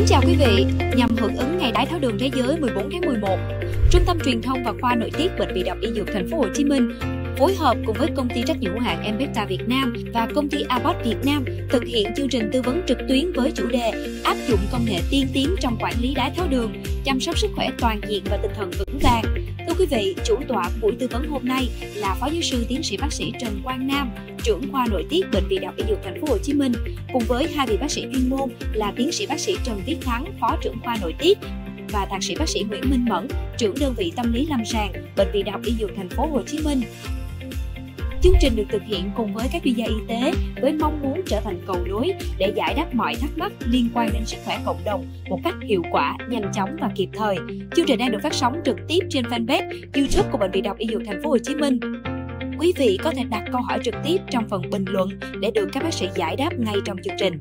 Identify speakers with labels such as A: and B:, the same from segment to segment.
A: chào quý vị, nhằm hưởng ứng Ngày Đái tháo đường Thế giới 14 tháng 11, Trung tâm Truyền thông và Khoa Nội tiết Bệnh viện Đại học Y Dược Thành phố Hồ Chí Minh phối hợp cùng với công ty trách nhiệm hữu hạn Embecta Việt Nam và công ty Abbott Việt Nam thực hiện chương trình tư vấn trực tuyến với chủ đề áp dụng công nghệ tiên tiến trong quản lý đái tháo đường, chăm sóc sức khỏe toàn diện và tinh thần vững vàng. Thưa quý vị, chủ tọa buổi tư vấn hôm nay là Phó Giáo sư Tiến sĩ Bác sĩ Trần Quang Nam, trưởng khoa nội tiết Bệnh viện Đại học Y Dược Thành phố Hồ Chí Minh, cùng với hai vị bác sĩ chuyên môn là Tiến sĩ Bác sĩ Trần Viết Thắng, Phó trưởng khoa nội tiết và Thạc sĩ Bác sĩ Nguyễn Minh Mẫn, trưởng đơn vị tâm lý lâm sàng Bệnh viện Đại học Y Dược Thành phố Hồ Chí Minh. Chương trình được thực hiện cùng với các chuyên gia y tế với mong muốn trở thành cầu nối để giải đáp mọi thắc mắc liên quan đến sức khỏe cộng đồng một cách hiệu quả, nhanh chóng và kịp thời. Chương trình đang được phát sóng trực tiếp trên fanpage YouTube của Bệnh viện Đại học Y Dược Thành phố Hồ Chí Minh. Quý vị có thể đặt câu hỏi trực tiếp trong phần bình luận để được các bác sĩ giải đáp ngay trong chương trình.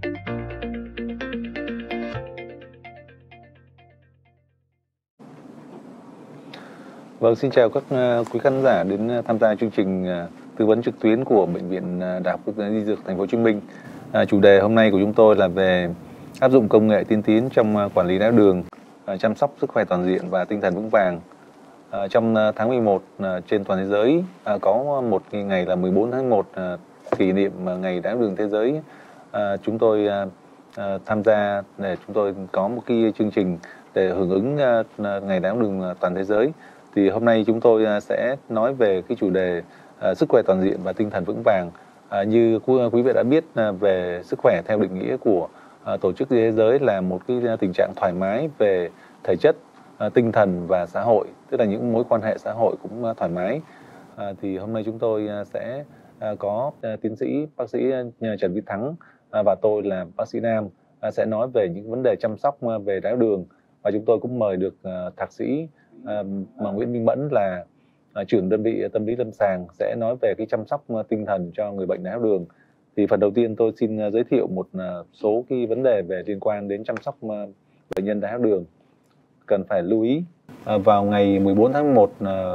B: Vâng, xin chào các quý khán giả đến tham gia chương trình tư vấn trực tuyến của Bệnh viện Đại học Y Dược Thành phố Hồ Chí Minh. Chủ đề hôm nay của chúng tôi là về áp dụng công nghệ tiên tiến trong quản lý đái tháo đường, chăm sóc sức khỏe toàn diện và tinh thần vững vàng. Trong tháng 11 trên toàn thế giới có một ngày là 14 tháng 1 kỷ niệm Ngày Đái tháo đường Thế giới. Chúng tôi tham gia để chúng tôi có một cái chương trình để hưởng ứng Ngày Đái tháo đường toàn thế giới. Thì hôm nay chúng tôi sẽ nói về cái chủ đề sức khỏe toàn diện và tinh thần vững vàng. Như quý vị đã biết, về sức khỏe theo định nghĩa của Tổ chức Thế giới là một cái tình trạng thoải mái về thể chất, tinh thần và xã hội, tức là những mối quan hệ xã hội cũng thoải mái. Thì hôm nay chúng tôi sẽ có tiến sĩ bác sĩ Trần Viết Thắng và tôi là bác sĩ Nam sẽ nói về những vấn đề chăm sóc về đái tháo đường, và chúng tôi cũng mời được thạc sĩ Nguyễn Minh Mẫn là trưởng đơn vị tâm lý lâm sàng sẽ nói về cái chăm sóc tinh thần cho người bệnh đái tháo đường. Thì phần đầu tiên tôi xin giới thiệu một số cái vấn đề về liên quan đến chăm sóc bệnh nhân đái tháo đường cần phải lưu ý. Vào ngày 14 tháng 1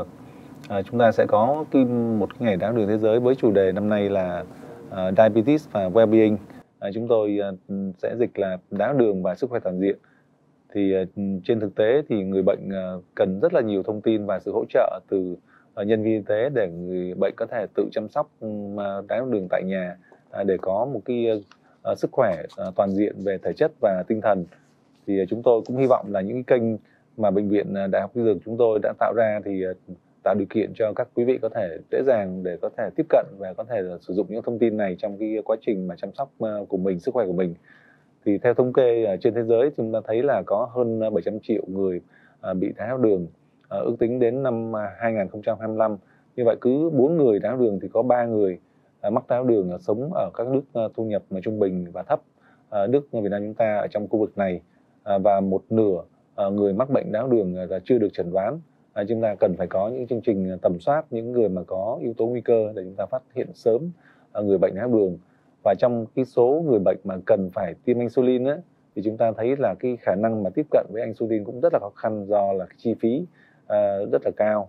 B: chúng ta sẽ có một cái ngày đái tháo đường thế giới với chủ đề năm nay là Diabetes và Wellbeing. Chúng tôi sẽ dịch là đái tháo đường và sức khỏe toàn diện. Thì trên thực tế thì người bệnh cần rất là nhiều thông tin và sự hỗ trợ từ nhân viên y tế để người bệnh có thể tự chăm sóc đái tháo đường tại nhà để có một cái sức khỏe toàn diện về thể chất và tinh thần. Thì chúng tôi cũng hy vọng là những cái kênh mà Bệnh viện Đại học Y Dược chúng tôi đã tạo ra thì tạo điều kiện cho các quý vị có thể dễ dàng để có thể tiếp cận và có thể sử dụng những thông tin này trong cái quá trình mà chăm sóc của mình, sức khỏe của mình. Thì theo thống kê trên thế giới chúng ta thấy là có hơn 700 triệu người bị đái tháo đường, ước tính đến năm 2025. Như vậy cứ 4 người đái tháo đường thì có 3 người mắc đái tháo đường sống ở các nước thu nhập trung bình và thấp, nước Việt Nam chúng ta ở trong khu vực này, và một nửa người mắc bệnh đái tháo đường là chưa được chẩn đoán. Chúng ta cần phải có những chương trình tầm soát những người mà có yếu tố nguy cơ để chúng ta phát hiện sớm người bệnh đái tháo đường. Và trong cái số người bệnh mà cần phải tiêm insulin ấy, thì chúng ta thấy là cái khả năng mà tiếp cận với insulin cũng rất là khó khăn do là cái chi phí rất là cao.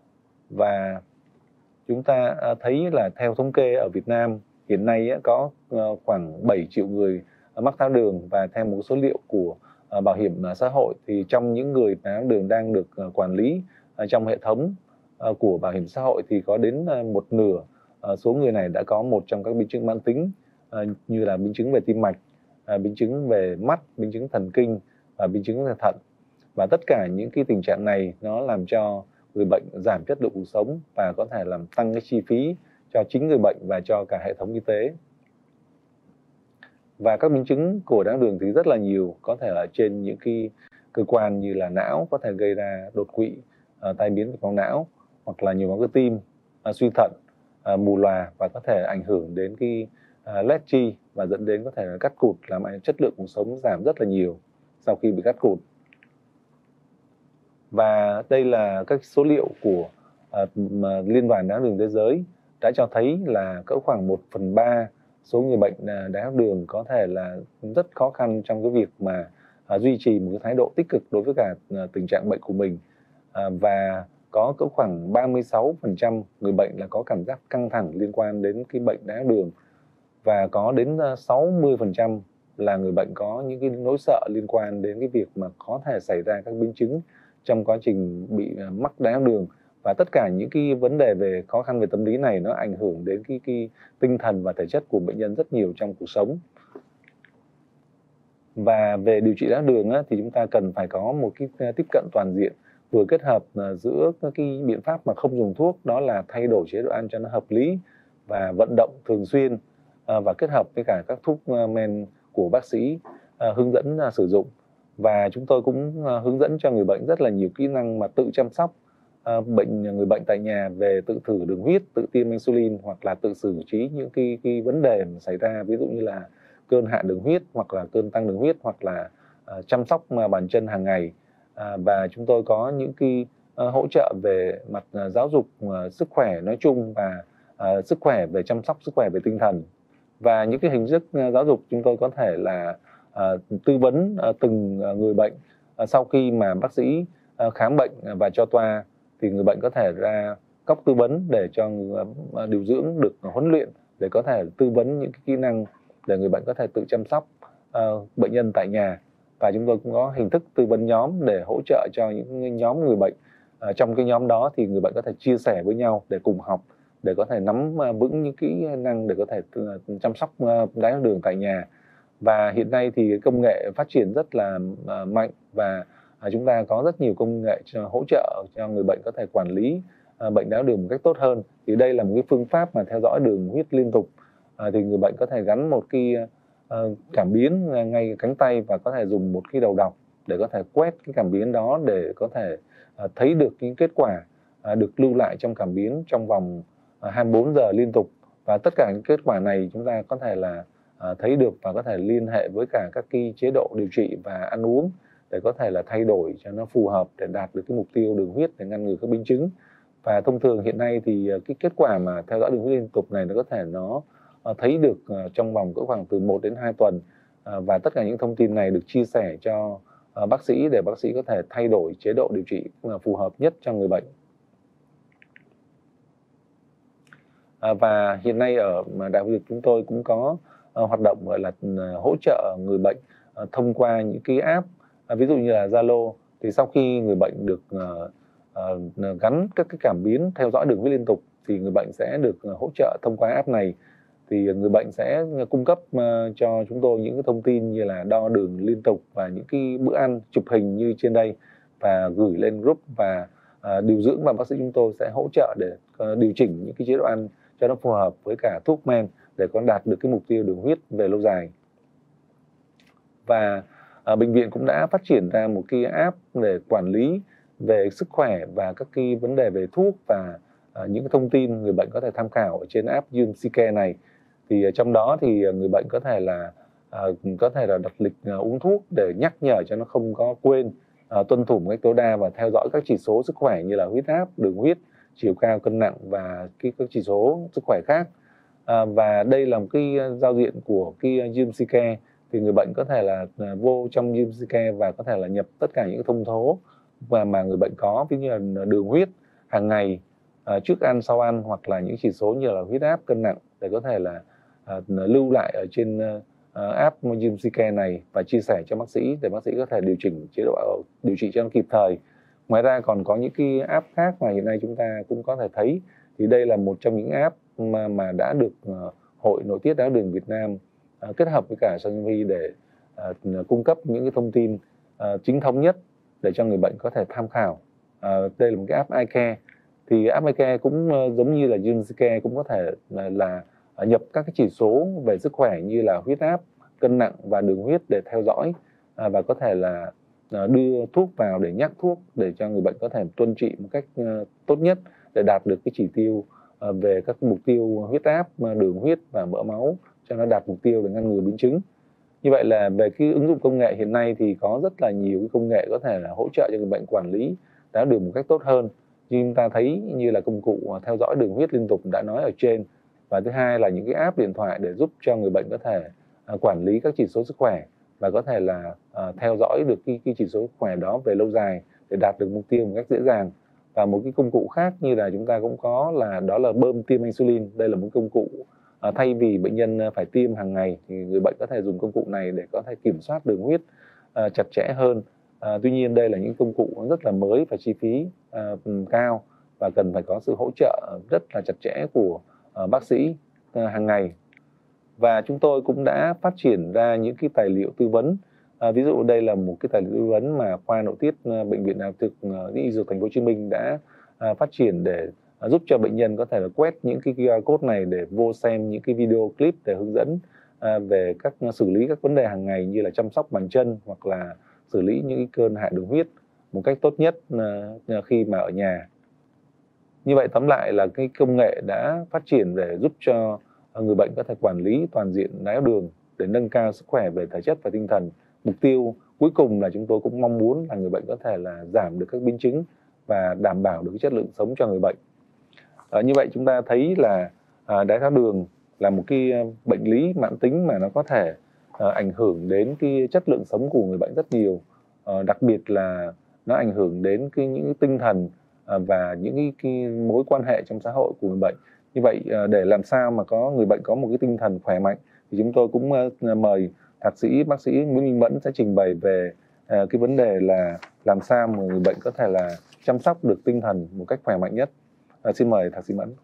B: Và chúng ta thấy là theo thống kê ở Việt Nam hiện nay có khoảng 7 triệu người mắc đái tháo đường, và theo một số liệu của Bảo hiểm xã hội thì trong những người đái tháo đường đang được quản lý trong hệ thống của Bảo hiểm xã hội thì có đến một nửa số người này đã có một trong các biến chứng mãn tính như là biến chứng về tim mạch, biến chứng về mắt, biến chứng thần kinh và biến chứng về thận. Và tất cả những cái tình trạng này nó làm cho người bệnh giảm chất lượng cuộc sống và có thể làm tăng cái chi phí cho chính người bệnh và cho cả hệ thống y tế. Và các biến chứng của đái tháo đường thì rất là nhiều, có thể là trên những cái cơ quan như là não, có thể gây ra đột quỵ, tai biến mạch máu não, hoặc là nhồi máu cơ tim, suy thận, mù lòa, và có thể ảnh hưởng đến cái lết chi và dẫn đến có thể là cắt cụt, làm chất lượng cuộc sống giảm rất là nhiều sau khi bị cắt cụt. Và đây là các số liệu của Liên đoàn Đái tháo đường Thế giới đã cho thấy là cỡ khoảng 1/3 số người bệnh đái tháo đường có thể là rất khó khăn trong cái việc mà duy trì một cái thái độ tích cực đối với cả tình trạng bệnh của mình, và có cỡ khoảng 36% người bệnh là có cảm giác căng thẳng liên quan đến cái bệnh đái tháo đường, và có đến 60% là người bệnh có những cái nỗi sợ liên quan đến cái việc mà có thể xảy ra các biến chứng trong quá trình bị mắc đái tháo đường, và tất cả những cái vấn đề về khó khăn về tâm lý này nó ảnh hưởng đến cái tinh thần và thể chất của bệnh nhân rất nhiều trong cuộc sống. Và về điều trị đái tháo đường thì chúng ta cần phải có một cái tiếp cận toàn diện, vừa kết hợp giữa các cái biện pháp mà không dùng thuốc, đó là thay đổi chế độ ăn cho nó hợp lý và vận động thường xuyên, và kết hợp với cả các thuốc men của bác sĩ hướng dẫn sử dụng. Và chúng tôi cũng hướng dẫn cho người bệnh rất là nhiều kỹ năng mà tự chăm sóc người bệnh tại nhà, về tự thử đường huyết, tự tiêm insulin, hoặc là tự xử trí những cái vấn đề mà xảy ra, ví dụ như là cơn hạ đường huyết hoặc là cơn tăng đường huyết, hoặc là chăm sóc bàn chân hàng ngày. Và chúng tôi có những cái hỗ trợ về mặt giáo dục sức khỏe nói chung, và sức khỏe về chăm sóc sức khỏe về tinh thần. Và những cái hình thức giáo dục chúng tôi có thể là tư vấn từng người bệnh. Sau khi mà bác sĩ khám bệnh và cho toa thì người bệnh có thể ra cốc tư vấn để cho điều dưỡng được huấn luyện để có thể tư vấn những cái kỹ năng để người bệnh có thể tự chăm sóc bệnh nhân tại nhà. Và chúng tôi cũng có hình thức tư vấn nhóm để hỗ trợ cho những nhóm người bệnh. Trong cái nhóm đó thì người bệnh có thể chia sẻ với nhau để cùng học, để có thể nắm vững những kỹ năng để có thể chăm sóc đái tháo đường tại nhà. Và hiện nay thì công nghệ phát triển rất là mạnh, và chúng ta có rất nhiều công nghệ hỗ trợ cho người bệnh có thể quản lý bệnh đái tháo đường một cách tốt hơn. Thì đây là một cái phương pháp mà theo dõi đường huyết liên tục. Thì người bệnh có thể gắn một cái cảm biến ngay cánh tay và có thể dùng một cái đầu đọc để có thể quét cái cảm biến đó để có thể thấy được những kết quả được lưu lại trong cảm biến trong vòng 24 giờ liên tục. Và tất cả những kết quả này chúng ta có thể là thấy được và có thể liên hệ với cả các cái chế độ điều trị và ăn uống để có thể là thay đổi cho nó phù hợp để đạt được cái mục tiêu đường huyết để ngăn ngừa các biến chứng. Và thông thường hiện nay thì cái kết quả mà theo dõi đường huyết liên tục này nó có thể thấy được trong vòng cỡ khoảng từ 1 đến 2 tuần. Và tất cả những thông tin này được chia sẻ cho bác sĩ để bác sĩ có thể thay đổi chế độ điều trị phù hợp nhất cho người bệnh. Và hiện nay ở Đại học Y Dược chúng tôi cũng có hoạt động gọi là hỗ trợ người bệnh thông qua những cái app, ví dụ như là Zalo. Thì sau khi người bệnh được gắn các cái cảm biến theo dõi đường huyết liên tục thì người bệnh sẽ được hỗ trợ thông qua app này. Thì người bệnh sẽ cung cấp cho chúng tôi những cái thông tin như là đo đường liên tục và những cái bữa ăn chụp hình như trên đây, và gửi lên group, và điều dưỡng và bác sĩ chúng tôi sẽ hỗ trợ để điều chỉnh những cái chế độ ăn cho nó phù hợp với cả thuốc men để có đạt được cái mục tiêu đường huyết về lâu dài. Và bệnh viện cũng đã phát triển ra một cái app để quản lý về sức khỏe và các cái vấn đề về thuốc, và những cái thông tin người bệnh có thể tham khảo ở trên app UMC này. Thì trong đó thì người bệnh có thể là đặt lịch uống thuốc để nhắc nhở cho nó không có quên, tuân thủ một cách tối đa và theo dõi các chỉ số sức khỏe như là huyết áp, đường huyết, chiều cao, cân nặng và các chỉ số sức khỏe khác. Và đây là một cái giao diện của cái UMC Care. Thì người bệnh có thể là vô trong UMC Care và có thể là nhập tất cả những thông số mà người bệnh có, ví như là đường huyết hàng ngày, trước ăn, sau ăn, hoặc là những chỉ số như là huyết áp, cân nặng, để có thể là lưu lại ở trên app UMC Care này và chia sẻ cho bác sĩ để bác sĩ có thể điều chỉnh chế độ điều trị cho nó kịp thời. Ngoài ra còn có những cái app khác mà hiện nay chúng ta cũng có thể thấy. Thì đây là một trong những app mà đã được Hội Nội tiết đái tháo đường Việt Nam kết hợp với cả Sanofi để cung cấp những cái thông tin chính thống nhất để cho người bệnh có thể tham khảo. Đây là một cái app iCare. Thì app iCare cũng giống như là UMC Care, cũng có thể là nhập các cái chỉ số về sức khỏe như là huyết áp, cân nặng và đường huyết để theo dõi, và có thể là đưa thuốc vào để nhắc thuốc để cho người bệnh có thể tuân trị một cách tốt nhất để đạt được cái chỉ tiêu về các mục tiêu huyết áp, đường huyết và mỡ máu cho nó đạt mục tiêu để ngăn ngừa biến chứng. Như vậy là về cái ứng dụng công nghệ hiện nay thì có rất là nhiều cái công nghệ có thể là hỗ trợ cho người bệnh quản lý đái tháo đường một cách tốt hơn. Như chúng ta thấy như là công cụ theo dõi đường huyết liên tục đã nói ở trên, và thứ hai là những cái app điện thoại để giúp cho người bệnh có thể quản lý các chỉ số sức khỏe và có thể là theo dõi được cái chỉ số sức khỏe đó về lâu dài để đạt được mục tiêu một cách dễ dàng. Và một cái công cụ khác như là chúng ta cũng có là đó là bơm tiêm insulin. Đây là một công cụ Thay vì bệnh nhân phải tiêm hàng ngày thì người bệnh có thể dùng công cụ này để có thể kiểm soát đường huyết chặt chẽ hơn. Tuy nhiên đây là những công cụ rất là mới và chi phí cao và cần phải có sự hỗ trợ rất là chặt chẽ của bác sĩ hàng ngày. Và chúng tôi cũng đã phát triển ra những cái tài liệu tư vấn. Ví dụ đây là một cái tài liệu tư vấn mà khoa nội tiết bệnh viện Đại học Thực Y Dược Thành phố Hồ Chí Minh đã phát triển để giúp cho bệnh nhân có thể là quét những cái QR code này để vô xem những cái video clip để hướng dẫn về xử lý các vấn đề hàng ngày như là chăm sóc bàn chân hoặc là xử lý những cái cơn hạ đường huyết một cách tốt nhất khi mà ở nhà. Như vậy tóm lại là cái công nghệ đã phát triển để giúp cho người bệnh có thể quản lý toàn diện đái tháo đường để nâng cao sức khỏe về thể chất và tinh thần. Mục tiêu cuối cùng là chúng tôi cũng mong muốn là người bệnh có thể là giảm được các biến chứng và đảm bảo được chất lượng sống cho người bệnh. Như vậy chúng ta thấy là đái tháo đường là một cái bệnh lý mãn tính mà nó có thể ảnh hưởng đến cái chất lượng sống của người bệnh rất nhiều. Đặc biệt là nó ảnh hưởng đến những cái tinh thần và những cái mối quan hệ trong xã hội của người bệnh. Như vậy để làm sao mà người bệnh có một cái tinh thần khỏe mạnh thì chúng tôi cũng mời thạc sĩ bác sĩ Nguyễn Minh Mẫn sẽ trình bày về cái vấn đề là làm sao mà người bệnh có thể là chăm sóc được tinh thần một cách khỏe mạnh nhất. Xin mời thạc sĩ Mẫn.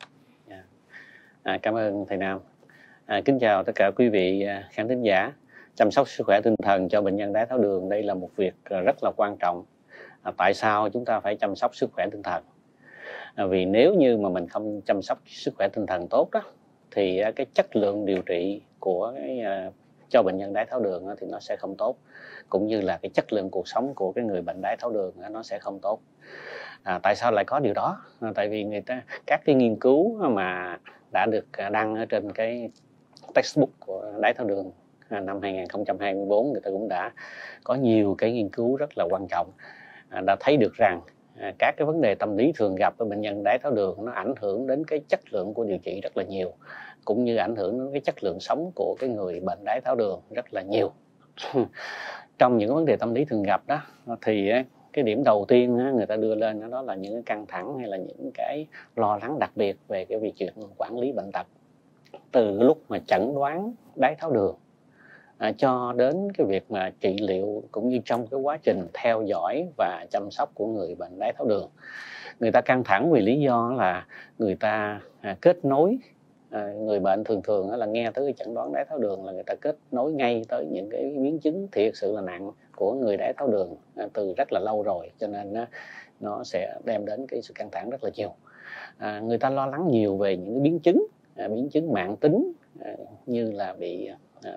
C: Cảm ơn thầy Nam. Kính chào tất cả quý vị khán thính giả. Chăm sóc sức khỏe tinh thần cho bệnh nhân đái tháo đường đây là một việc rất là quan trọng. Tại sao chúng ta phải chăm sóc sức khỏe tinh thần? Vì nếu như mà mình không chăm sóc sức khỏe tinh thần tốt đó, thì cái chất lượng điều trị của cho bệnh nhân đái tháo đường thì nó sẽ không tốt, cũng như là cái chất lượng cuộc sống của cái người bệnh đái tháo đường nó sẽ không tốt. Tại sao lại có điều đó? Tại vì các cái nghiên cứu mà đã được đăng ở trên cái textbook của đái tháo đường năm 2024, người ta cũng đã có nhiều cái nghiên cứu rất là quan trọng, đã thấy được rằng các cái vấn đề tâm lý thường gặp ở bệnh nhân đái tháo đường nó ảnh hưởng đến cái chất lượng của điều trị rất là nhiều, cũng như ảnh hưởng đến cái chất lượng sống của cái người bệnh đái tháo đường rất là nhiều. Trong những vấn đề tâm lý thường gặp đó thì cái điểm đầu tiên người ta đưa lên đó là những cái căng thẳng hay là những cái lo lắng đặc biệt về cái việc chuyện quản lý bệnh tật, từ lúc mà chẩn đoán đái tháo đường cho đến cái việc mà trị liệu, cũng như trong cái quá trình theo dõi và chăm sóc của người bệnh đái tháo đường. Người ta căng thẳng vì lý do là người ta kết nối, người bệnh thường là nghe tới cái chẩn đoán đái tháo đường là người ta kết nối ngay tới những cái biến chứng thiệt sự là nặng của người đái tháo đường từ rất là lâu rồi, cho nên nó sẽ đem đến cái sự căng thẳng rất là nhiều. Người ta lo lắng nhiều về những cái biến chứng mãn tính như là bị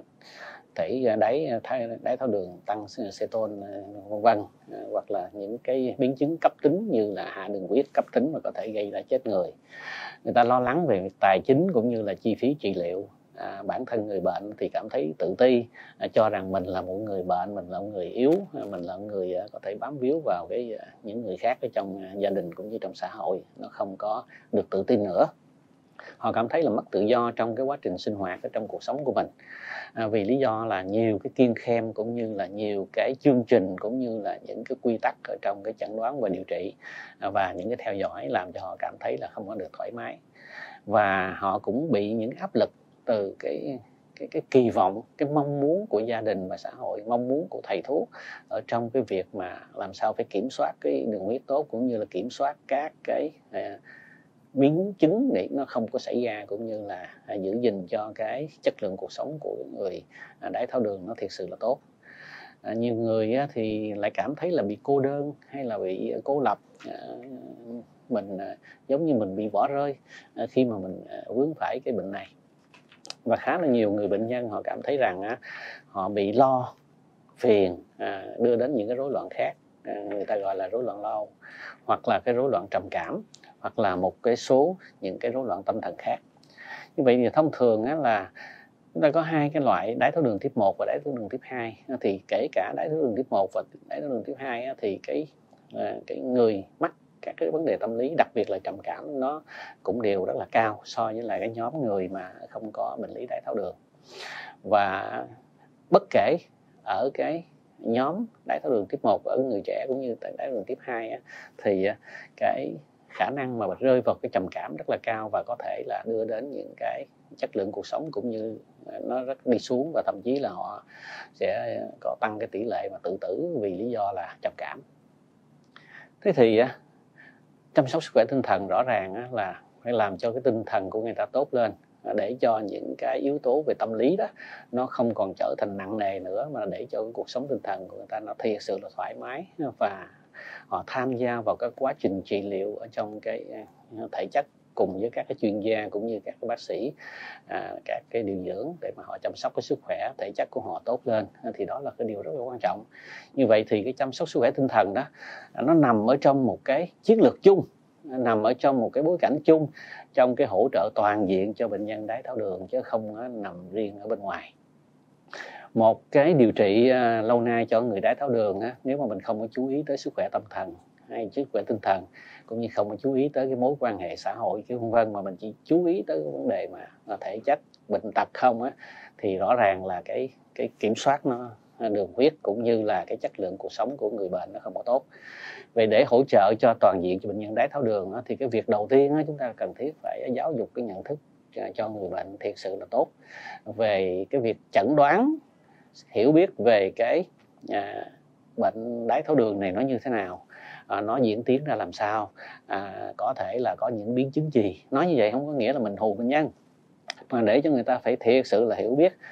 C: thể đái tháo đường tăng ceton vân vân, hoặc là những cái biến chứng cấp tính như là hạ đường huyết cấp tính mà có thể gây ra chết người. Người ta lo lắng về tài chính cũng như là chi phí trị liệu. Bản thân người bệnh thì cảm thấy tự ti, cho rằng mình là một người bệnh, mình là một người yếu, mình là một người có thể bám víu vào những người khác ở trong gia đình cũng như trong xã hội, nó không có được tự tin nữa. Họ cảm thấy là mất tự do trong cái quá trình sinh hoạt ở trong cuộc sống của mình, vì lý do là nhiều cái kiêng khem cũng như là nhiều cái chương trình cũng như là những cái quy tắc ở trong cái chẩn đoán và điều trị và những cái theo dõi làm cho họ cảm thấy là không có được thoải mái. Và họ cũng bị những áp lực từ cái kỳ vọng, cái mong muốn của gia đình và xã hội, mong muốn của thầy thuốc ở trong cái việc mà làm sao phải kiểm soát cái đường huyết tốt, cũng như là kiểm soát các cái biến chứng để nó không có xảy ra, cũng như là giữ gìn cho cái chất lượng cuộc sống của người đái tháo đường nó thiệt sự là tốt. Nhiều người thì lại cảm thấy là bị cô đơn hay là bị cô lập, mình giống như mình bị bỏ rơi khi mà mình vướng phải cái bệnh này. Và khá là nhiều người bệnh nhân họ cảm thấy rằng họ bị lo, phiền, đưa đến những cái rối loạn khác, người ta gọi là rối loạn lo, hoặc là cái rối loạn trầm cảm, hoặc là một cái số những cái rối loạn tâm thần khác. Như vậy thì thông thường là chúng ta có hai cái loại đái tháo đường tiếp 1 và đái tháo đường tiếp 2. Thì kể cả đái tháo đường tiếp 1 và đái tháo đường tiếp 2 thì cái người mắc các cái vấn đề tâm lý, đặc biệt là trầm cảm, nó cũng đều rất là cao so với lại cái nhóm người mà không có bệnh lý đái tháo đường. Và bất kể ở cái nhóm đái tháo đường tiếp 1 ở người trẻ cũng như tại đái tháo đường tiếp 2 thì cái khả năng mà rơi vào cái trầm cảm rất là cao và có thể là đưa đến những cái chất lượng cuộc sống cũng như nó rất đi xuống, và thậm chí là họ sẽ có tăng cái tỷ lệ mà tự tử vì lý do là trầm cảm. Thế thì chăm sóc sức khỏe tinh thần rõ ràng là phải làm cho cái tinh thần của người ta tốt lên, để cho những cái yếu tố về tâm lý đó nó không còn trở thành nặng nề nữa, mà để cho cái cuộc sống tinh thần của người ta nó thiệt sự là thoải mái, và họ tham gia vào các quá trình trị liệu ở trong cái thể chất cùng với các cái chuyên gia cũng như các cái bác sĩ, các cái điều dưỡng để mà họ chăm sóc cái sức khỏe thể chất của họ tốt lên. Thì đó là cái điều rất là quan trọng. Như vậy thì cái chăm sóc sức khỏe tinh thần đó nó nằm ở trong một cái chiến lược chung, nằm ở trong một cái bối cảnh chung, trong cái hỗ trợ toàn diện cho bệnh nhân đái tháo đường, chứ không nằm riêng ở bên ngoài. Một cái điều trị lâu nay cho người đái tháo đường nếu mà mình không có chú ý tới sức khỏe tâm thần hay sức khỏe tinh thần, cũng như không có chú ý tới cái mối quan hệ xã hội cái vân vân, mà mình chỉ chú ý tới cái vấn đề mà thể chất bệnh tật không thì rõ ràng là cái kiểm soát nó đường huyết cũng như là cái chất lượng cuộc sống của người bệnh nó không có tốt. Vậy để hỗ trợ cho toàn diện cho bệnh nhân đái tháo đường thì cái việc đầu tiên chúng ta cần thiết phải giáo dục cái nhận thức cho người bệnh thiệt sự là tốt về cái việc chẩn đoán, hiểu biết về cái bệnh đái tháo đường này nó như thế nào, nó diễn tiến ra làm sao, có thể là có những biến chứng gì. Nói như vậy không có nghĩa là mình hù bệnh nhân, mà để cho người ta phải thiệt sự là hiểu biết,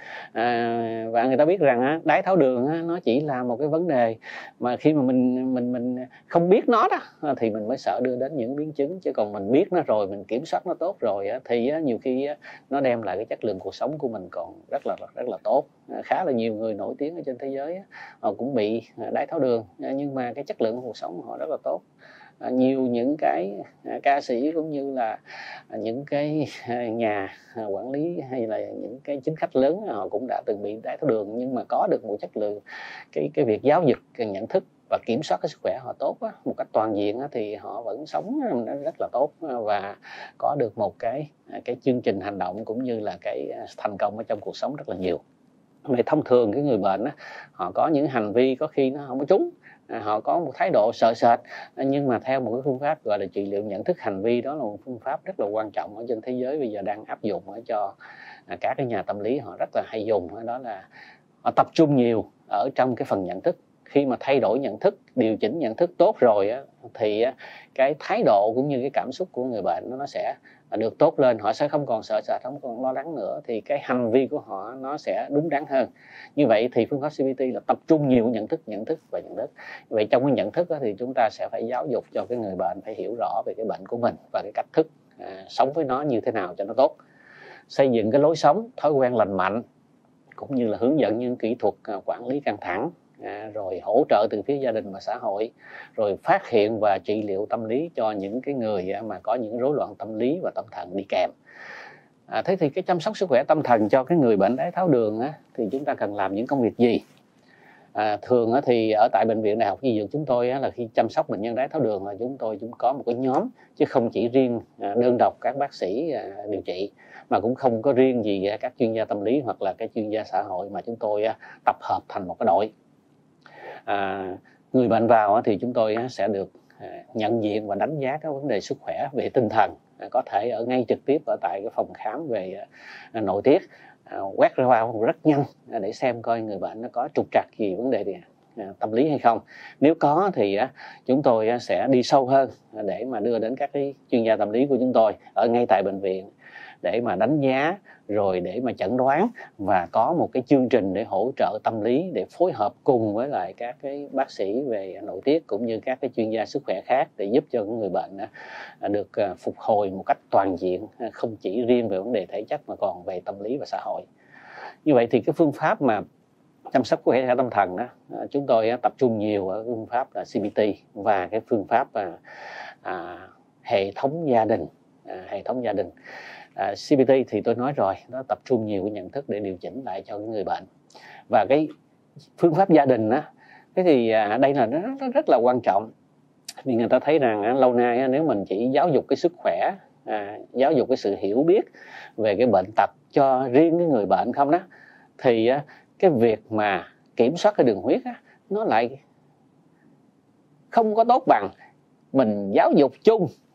C: và người ta biết rằng đái tháo đường nó chỉ là một cái vấn đề mà khi mà mình không biết nó đó thì mình mới sợ đưa đến những biến chứng, chứ còn mình biết nó rồi, mình kiểm soát nó tốt rồi thì nhiều khi nó đem lại cái chất lượng cuộc sống của mình còn rất là tốt. Khá là nhiều người nổi tiếng ở trên thế giới họ cũng bị đái tháo đường, nhưng mà cái chất lượng của cuộc sống của họ rất là tốt. Nhiều những cái ca sĩ cũng như là những cái nhà quản lý hay là những cái chính khách lớn họ cũng đã từng bị đái tháo đường, nhưng mà có được một chất lượng cái việc giáo dục nhận thức và kiểm soát cái sức khỏe họ tốt một cách toàn diện thì họ vẫn sống rất là tốt và có được một cái chương trình hành động cũng như là cái thành công ở trong cuộc sống rất là nhiều. Vậy thông thường cái người bệnh họ có những hành vi có khi nó không có trúng, họ có một thái độ sợ sệt, nhưng mà theo một cái phương pháp gọi là trị liệu nhận thức hành vi, đó là một phương pháp rất là quan trọng ở trên thế giới bây giờ đang áp dụng cho các cái nhà tâm lý họ rất là hay dùng. Đó là họ tập trung nhiều ở trong cái phần nhận thức. Khi mà thay đổi nhận thức, điều chỉnh nhận thức tốt rồi thì cái thái độ cũng như cái cảm xúc của người bệnh nó sẽ được tốt lên. Họ sẽ không còn sợ sệt, không còn lo lắng nữa, thì cái hành vi của họ nó sẽ đúng đắn hơn. Như vậy thì phương pháp CBT là tập trung nhiều nhận thức. Vậy trong cái nhận thức thì chúng ta sẽ phải giáo dục cho cái người bệnh phải hiểu rõ về cái bệnh của mình và cái cách thức sống với nó như thế nào cho nó tốt. Xây dựng cái lối sống, thói quen lành mạnh, cũng như là hướng dẫn những kỹ thuật quản lý căng thẳng, rồi hỗ trợ từ phía gia đình và xã hội, rồi phát hiện và trị liệu tâm lý cho những cái người mà có những rối loạn tâm lý và tâm thần đi kèm. Thế thì cái chăm sóc sức khỏe tâm thần cho cái người bệnh đái tháo đường thì chúng ta cần làm những công việc gì? Thường thì ở tại Bệnh viện Đại học Y Dược chúng tôi là khi chăm sóc bệnh nhân đái tháo đường là chúng tôi cũng có một cái nhóm, chứ không chỉ riêng đơn độc các bác sĩ điều trị, mà cũng không có riêng gì các chuyên gia tâm lý hoặc là các chuyên gia xã hội, mà chúng tôi tập hợp thành một cái đội. Người bệnh vào thì chúng tôi sẽ được nhận diện và đánh giá các vấn đề sức khỏe về tinh thần, có thể ở ngay trực tiếp ở tại cái phòng khám về nội tiết, quét ra rất nhanh để xem coi người bệnh nó có trục trặc gì vấn đề tâm lý hay không. Nếu có thì chúng tôi sẽ đi sâu hơn để mà đưa đến các cái chuyên gia tâm lý của chúng tôi ở ngay tại bệnh viện để mà đánh giá, rồi để mà chẩn đoán và có một cái chương trình để hỗ trợ tâm lý, để phối hợp cùng với lại các cái bác sĩ về nội tiết cũng như các cái chuyên gia sức khỏe khác để giúp cho người bệnh được phục hồi một cách toàn diện, không chỉ riêng về vấn đề thể chất mà còn về tâm lý và xã hội. Như vậy thì cái phương pháp mà chăm sóc sức khỏe tâm thần chúng tôi tập trung nhiều ở phương pháp là CBT và cái phương pháp hệ thống gia đình. CBT thì tôi nói rồi, nó tập trung nhiều cái nhận thức để điều chỉnh lại cho người bệnh. Và cái phương pháp gia đình thế thì đây là nó rất là quan trọng, vì người ta thấy rằng lâu nay nếu mình chỉ giáo dục cái sức khỏe, giáo dục cái sự hiểu biết về cái bệnh tật cho riêng cái người bệnh không đó, thì cái việc mà kiểm soát cái đường huyết nó lại không có tốt bằng mình giáo dục chung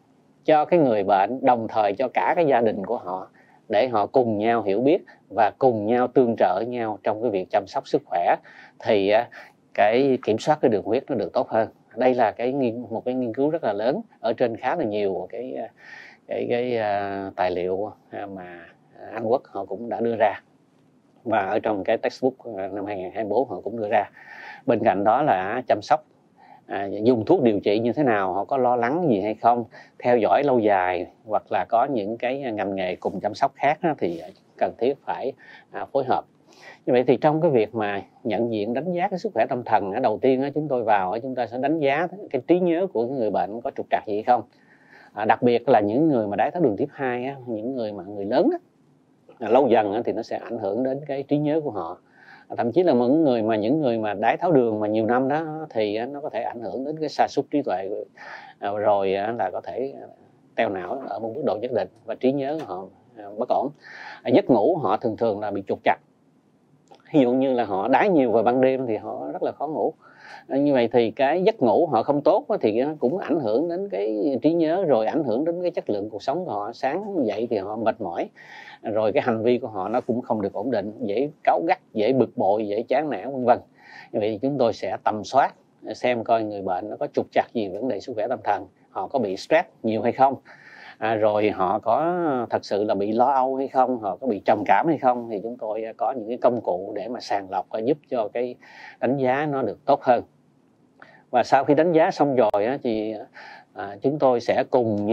C: cho cái người bệnh, đồng thời cho cả cái gia đình của họ, để họ cùng nhau hiểu biết và cùng nhau tương trợ nhau trong cái việc chăm sóc sức khỏe, thì cái kiểm soát cái đường huyết nó được tốt hơn. Đây là một cái nghiên cứu rất là lớn ở trên khá là nhiều cái tài liệu mà Anh Quốc họ cũng đã đưa ra, và ở trong cái textbook năm 2024 họ cũng đưa ra. Bên cạnh đó là chăm sóc, dùng thuốc điều trị như thế nào, họ có lo lắng gì hay không, theo dõi lâu dài, hoặc là có những cái ngành nghề cùng chăm sóc khác thì cần thiết phải phối hợp. Như vậy thì trong cái việc mà nhận diện đánh giá cái sức khỏe tâm thần, đầu tiên chúng tôi vào, chúng ta sẽ đánh giá cái trí nhớ của người bệnh có trục trặc gì hay không. Đặc biệt là những người mà đái tháo đường type 2, những người người lớn lâu dần thì nó sẽ ảnh hưởng đến cái trí nhớ của họ. Thậm chí là những người mà đái tháo đường mà nhiều năm đó thì nó có thể ảnh hưởng đến cái sa sút trí tuệ, rồi là có thể teo não ở một mức độ nhất định, và trí nhớ của họ bất ổn. Giấc ngủ họ thường thường là bị trục trặc. Ví dụ như là họ đái nhiều vào ban đêm thì họ rất là khó ngủ. Như vậy thì cái giấc ngủ họ không tốt thì nó cũng ảnh hưởng đến cái trí nhớ, rồi ảnh hưởng đến cái chất lượng cuộc sống của họ. Sáng dậy thì họ mệt mỏi, rồi cái hành vi của họ nó cũng không được ổn định, dễ cáu gắt, dễ bực bội, dễ chán nản vân vân. Như vậy thì chúng tôi sẽ tầm soát xem coi người bệnh nó có trục trặc gì vấn đề sức khỏe tâm thần, họ có bị stress nhiều hay không, rồi họ có thật sự là bị lo âu hay không, họ có bị trầm cảm hay không. Thì chúng tôi có những cái công cụ để mà sàng lọc và giúp cho cái đánh giá nó được tốt hơn. Và sau khi đánh giá xong rồi thì chúng tôi sẽ cùng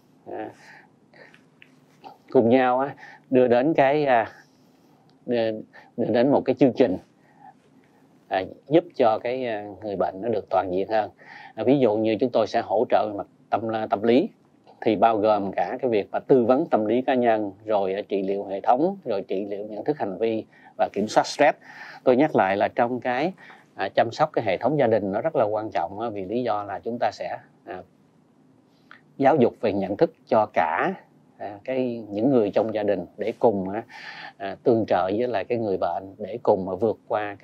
C: nhau đưa đến một cái chương trình giúp cho cái người bệnh nó được toàn diện hơn. Ví dụ như chúng tôi sẽ hỗ trợ về mặt tâm lý, thì bao gồm cả cái việc mà tư vấn tâm lý cá nhân, rồi trị liệu hệ thống, rồi trị liệu nhận thức hành vi và kiểm soát stress. Tôi nhắc lại là trong cái chăm sóc cái hệ thống gia đình nó rất là quan trọng, vì lý do là chúng ta sẽ giáo dục về nhận thức cho cả những người trong gia đình, để cùng tương trợ với lại cái người bệnh, để cùng mà vượt qua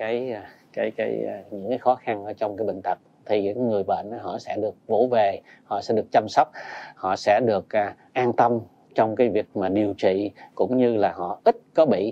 C: những cái khó khăn ở trong cái bệnh tật. Thì những người bệnh họ sẽ được vỗ về, họ sẽ được chăm sóc, họ sẽ được an tâm trong cái việc mà điều trị, cũng như là họ ít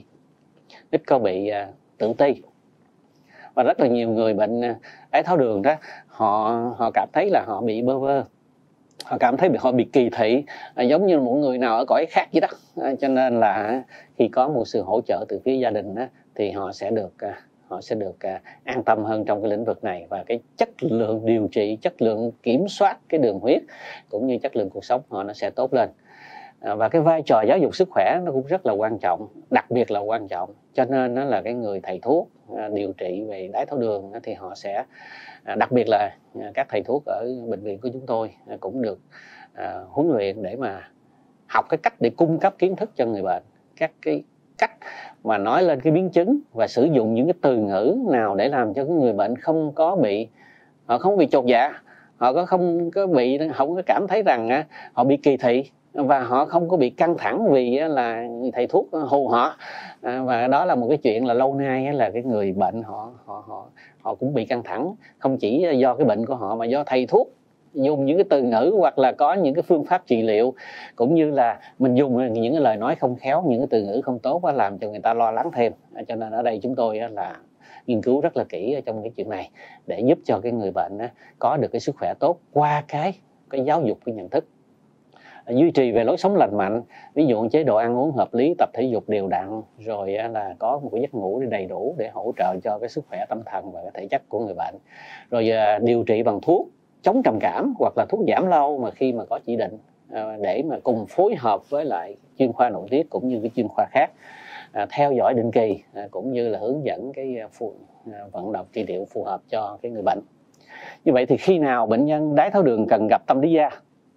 C: có bị tự ti. Và rất là nhiều người bệnh đái tháo đường đó, họ cảm thấy là họ bị bơ vơ, họ cảm thấy họ bị kỳ thị, giống như một người nào ở cõi khác vậy đó. Cho nên là khi có một sự hỗ trợ từ phía gia đình thì họ sẽ được an tâm hơn trong cái lĩnh vực này, và cái chất lượng điều trị, chất lượng kiểm soát cái đường huyết cũng như chất lượng cuộc sống họ nó sẽ tốt lên. Và cái vai trò giáo dục sức khỏe nó cũng rất là quan trọng, đặc biệt là quan trọng. Cho nên nó là cái người thầy thuốc điều trị về đái tháo đường thì họ sẽ, đặc biệt là các thầy thuốc ở bệnh viện của chúng tôi cũng được huấn luyện để mà học cái cách để cung cấp kiến thức cho người bệnh, các cái cách mà nói lên cái biến chứng và sử dụng những cái từ ngữ nào để làm cho cái người bệnh không có bị chột dạ, họ không có cảm thấy rằng họ bị kỳ thị, và họ không có bị căng thẳng vì là thầy thuốc hù họ. Và đó là một cái chuyện là lâu nay là cái người bệnh họ cũng bị căng thẳng, không chỉ do cái bệnh của họ mà do thầy thuốc dùng những cái từ ngữ, hoặc là có những cái phương pháp trị liệu, cũng như là mình dùng những cái lời nói không khéo, những cái từ ngữ không tốt làm cho người ta lo lắng thêm. Cho nên ở đây chúng tôi là nghiên cứu rất là kỹ trong cái chuyện này, để giúp cho cái người bệnh có được cái sức khỏe tốt qua cái giáo dục cái nhận thức. Duy trì về lối sống lành mạnh, ví dụ chế độ ăn uống hợp lý, tập thể dục đều đặn, rồi là có một cái giấc ngủ đầy đủ để hỗ trợ cho cái sức khỏe tâm thần và cái thể chất của người bệnh. Rồi điều trị bằng thuốc chống trầm cảm hoặc là thuốc giảm lâu mà khi mà có chỉ định, để mà cùng phối hợp với lại chuyên khoa nội tiết cũng như cái chuyên khoa khác, theo dõi định kỳ, cũng như là hướng dẫn cái vận động trị liệu phù hợp cho cái người bệnh. Như vậy thì khi nào bệnh nhân đái tháo đường cần gặp tâm lý gia?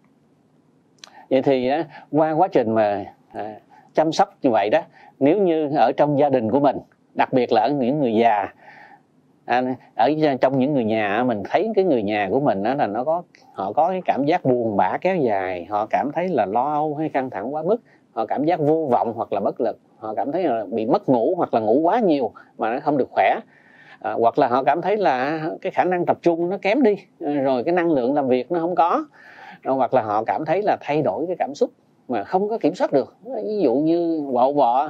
C: Vậy thì qua quá trình mà chăm sóc như vậy đó, nếu như ở trong gia đình của mình, đặc biệt là ở những người già, trong những người nhà, mình thấy cái người nhà của mình là họ có cái cảm giác buồn bã kéo dài, họ cảm thấy là lo âu hay căng thẳng quá mức, họ cảm giác vô vọng hoặc là bất lực, họ cảm thấy là bị mất ngủ hoặc là ngủ quá nhiều mà nó không được khỏe, hoặc là họ cảm thấy là cái khả năng tập trung nó kém đi, rồi cái năng lượng làm việc nó không có, hoặc là họ cảm thấy là thay đổi cái cảm xúc mà không có kiểm soát được, ví dụ như quạo quọ,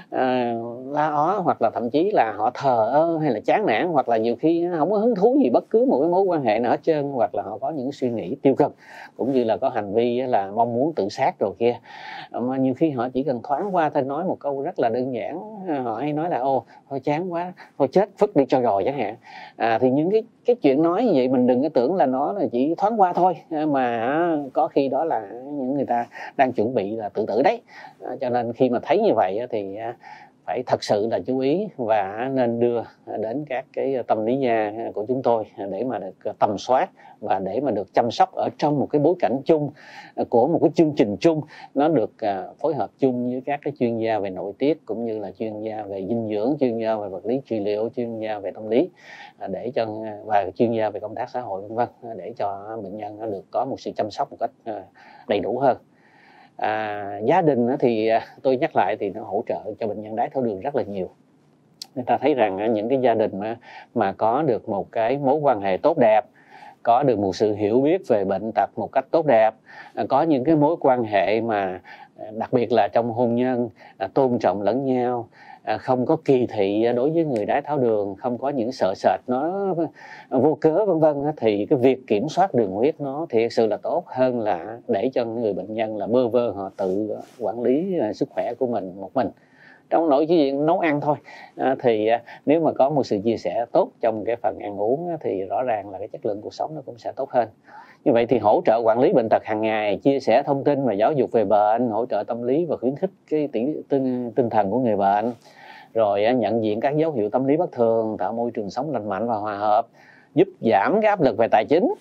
C: la ó, hoặc là thậm chí là họ thờ ơ hay là chán nản, hoặc là nhiều khi không có hứng thú gì bất cứ một cái mối quan hệ nào hết trơn, hoặc là họ có những suy nghĩ tiêu cực, cũng như là có hành vi là mong muốn tự sát rồi kia. Mà nhiều khi họ chỉ cần thoáng qua thôi, nói một câu rất là đơn giản, họ hay nói là ô thôi chán quá, thôi chết phức đi cho rồi chẳng hạn. Thì những cái chuyện nói như vậy mình đừng có tưởng là nó là chỉ thoáng qua thôi, mà có khi đó là những người ta đang chuẩn bị là tự tử đấy. Cho nên khi mà thấy như vậy thì phải thật sự là chú ý và nên đưa đến các cái tâm lý gia của chúng tôi để mà được tầm soát và để mà được chăm sóc ở trong một cái bối cảnh chung của một cái chương trình chung, nó được phối hợp chung với các cái chuyên gia về nội tiết, cũng như là chuyên gia về dinh dưỡng, chuyên gia về vật lý trị liệu, chuyên gia về tâm lý, để cho và chuyên gia về công tác xã hội, vân vân, để cho bệnh nhân nó được có một sự chăm sóc một cách đầy đủ hơn. Gia đình thì tôi nhắc lại thì nó hỗ trợ cho bệnh nhân đái tháo đường rất là nhiều. Người ta thấy rằng những cái gia đình mà có được một cái mối quan hệ tốt đẹp, có được một sự hiểu biết về bệnh tật một cách tốt đẹp, có những cái mối quan hệ mà đặc biệt là trong hôn nhân tôn trọng lẫn nhau, không có kỳ thị đối với người đái tháo đường, không có những sợ sệt nó vô cớ vân vân, thì cái việc kiểm soát đường huyết nó thiệt sự là tốt hơn là để cho người bệnh nhân là bơ vơ họ tự quản lý sức khỏe của mình một mình. Trong nội chỉ chuyện nấu ăn thôi, thì nếu mà có một sự chia sẻ tốt trong cái phần ăn uống thì rõ ràng là cái chất lượng cuộc sống nó cũng sẽ tốt hơn. Như vậy thì hỗ trợ quản lý bệnh tật hàng ngày, chia sẻ thông tin và giáo dục về bệnh, hỗ trợ tâm lý và khuyến khích cái tinh thần của người bệnh, rồi nhận diện các dấu hiệu tâm lý bất thường, tạo môi trường sống lành mạnh và hòa hợp, giúp giảm cái áp lực về tài chính,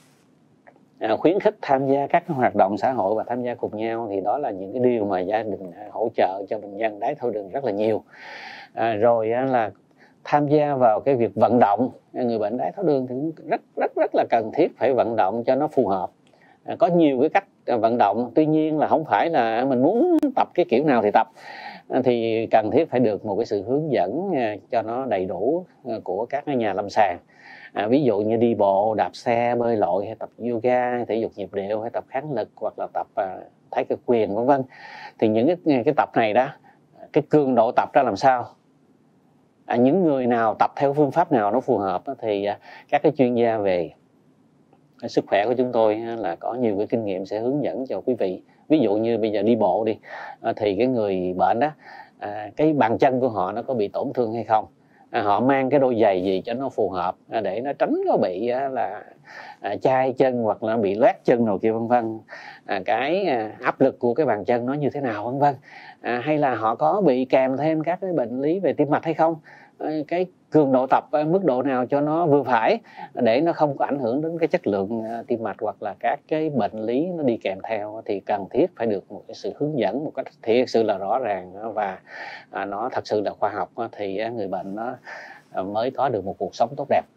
C: khuyến khích tham gia các hoạt động xã hội và tham gia cùng nhau. Thì đó là những cái điều mà gia đình hỗ trợ cho bệnh nhân đái tháo đường rất là nhiều. Rồi là tham gia vào cái việc vận động. Người bệnh đái tháo đường thì rất là cần thiết phải vận động cho nó phù hợp. Có nhiều cái cách vận động, tuy nhiên là không phải là mình muốn tập cái kiểu nào thì tập, thì cần thiết phải được một cái sự hướng dẫn cho nó đầy đủ của các nhà lâm sàng. Ví dụ như đi bộ, đạp xe, bơi lội, hay tập yoga, hay thể dục nhịp điệu, hay tập kháng lực, hoặc là tập thái cực quyền, vân vân. Thì những cái tập này đó, cái cường độ tập ra làm sao, những người nào tập theo phương pháp nào nó phù hợp, thì các cái chuyên gia về sức khỏe của chúng tôi là có nhiều cái kinh nghiệm sẽ hướng dẫn cho quý vị. Ví dụ như bây giờ đi bộ đi, thì cái người bệnh đó, cái bàn chân của họ nó có bị tổn thương hay không, họ mang cái đôi giày gì cho nó phù hợp để nó tránh có bị là chai chân hoặc là bị loét chân rồi kia, vân vân. Cái áp lực của cái bàn chân nó như thế nào, vân vân. Hay là họ có bị kèm thêm các cái bệnh lý về tim mạch hay không, cái cường độ tập mức độ nào cho nó vừa phải để nó không có ảnh hưởng đến cái chất lượng tim mạch hoặc là các cái bệnh lý nó đi kèm theo, thì cần thiết phải được một cái sự hướng dẫn một cách thiệt sự là rõ ràng và nó thật sự là khoa học, thì người bệnh nó mới có được một cuộc sống tốt đẹp.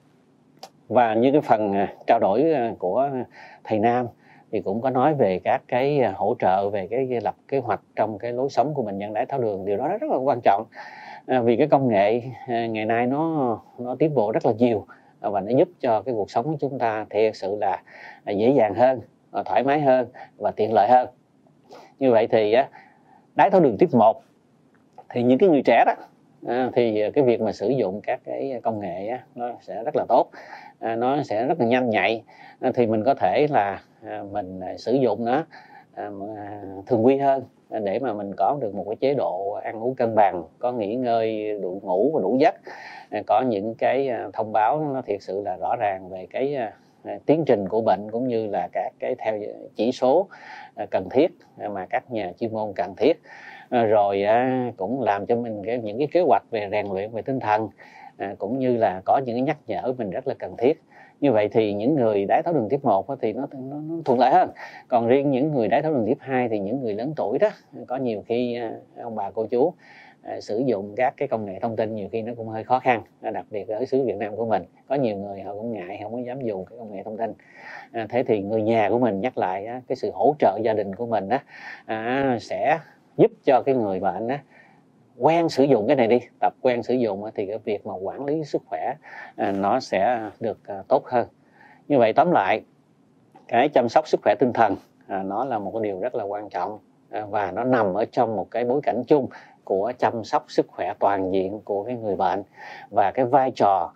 C: Và như cái phần trao đổi của thầy Nam thì cũng có nói về các cái hỗ trợ về cái lập kế hoạch trong cái lối sống của bệnh nhân đái tháo đường. Điều đó rất là quan trọng, vì cái công nghệ ngày nay nó tiến bộ rất là nhiều và nó giúp cho cái cuộc sống của chúng ta thiệt sự là dễ dàng hơn, thoải mái hơn và tiện lợi hơn. Như vậy thì đái tháo đường type 1 thì những cái người trẻ đó, thì cái việc mà sử dụng các cái công nghệ nó sẽ rất là tốt, nó sẽ rất là nhanh nhạy, thì mình có thể là mình sử dụng nó thường quy hơn để mà mình có được một cái chế độ ăn uống cân bằng, có nghỉ ngơi đủ ngủ và đủ giấc, có những cái thông báo nó thiệt sự là rõ ràng về cái tiến trình của bệnh, cũng như là các cái theo chỉ số cần thiết mà các nhà chuyên môn cần thiết. Rồi cũng làm cho mình những cái kế hoạch về rèn luyện về tinh thần, cũng như là có những cái nhắc nhở mình rất là cần thiết. Như vậy thì những người đái tháo đường type 1 thì nó thuận lợi hơn. Còn riêng những người đái tháo đường type 2 thì những người lớn tuổi đó, có nhiều khi ông bà cô chú sử dụng các cái công nghệ thông tin nhiều khi nó cũng hơi khó khăn, đặc biệt ở xứ Việt Nam của mình có nhiều người họ cũng ngại, không có dám dùng cái công nghệ thông tin. Thế thì người nhà của mình nhắc lại cái sự hỗ trợ gia đình của mình sẽ giúp cho cái người bệnh quen sử dụng cái này đi, tập quen sử dụng thì cái việc mà quản lý sức khỏe nó sẽ được tốt hơn. Như vậy tóm lại, cái chăm sóc sức khỏe tinh thần nó là một cái điều rất là quan trọng, và nó nằm ở trong một cái bối cảnh chung của chăm sóc sức khỏe toàn diện của cái người bệnh. Và cái vai trò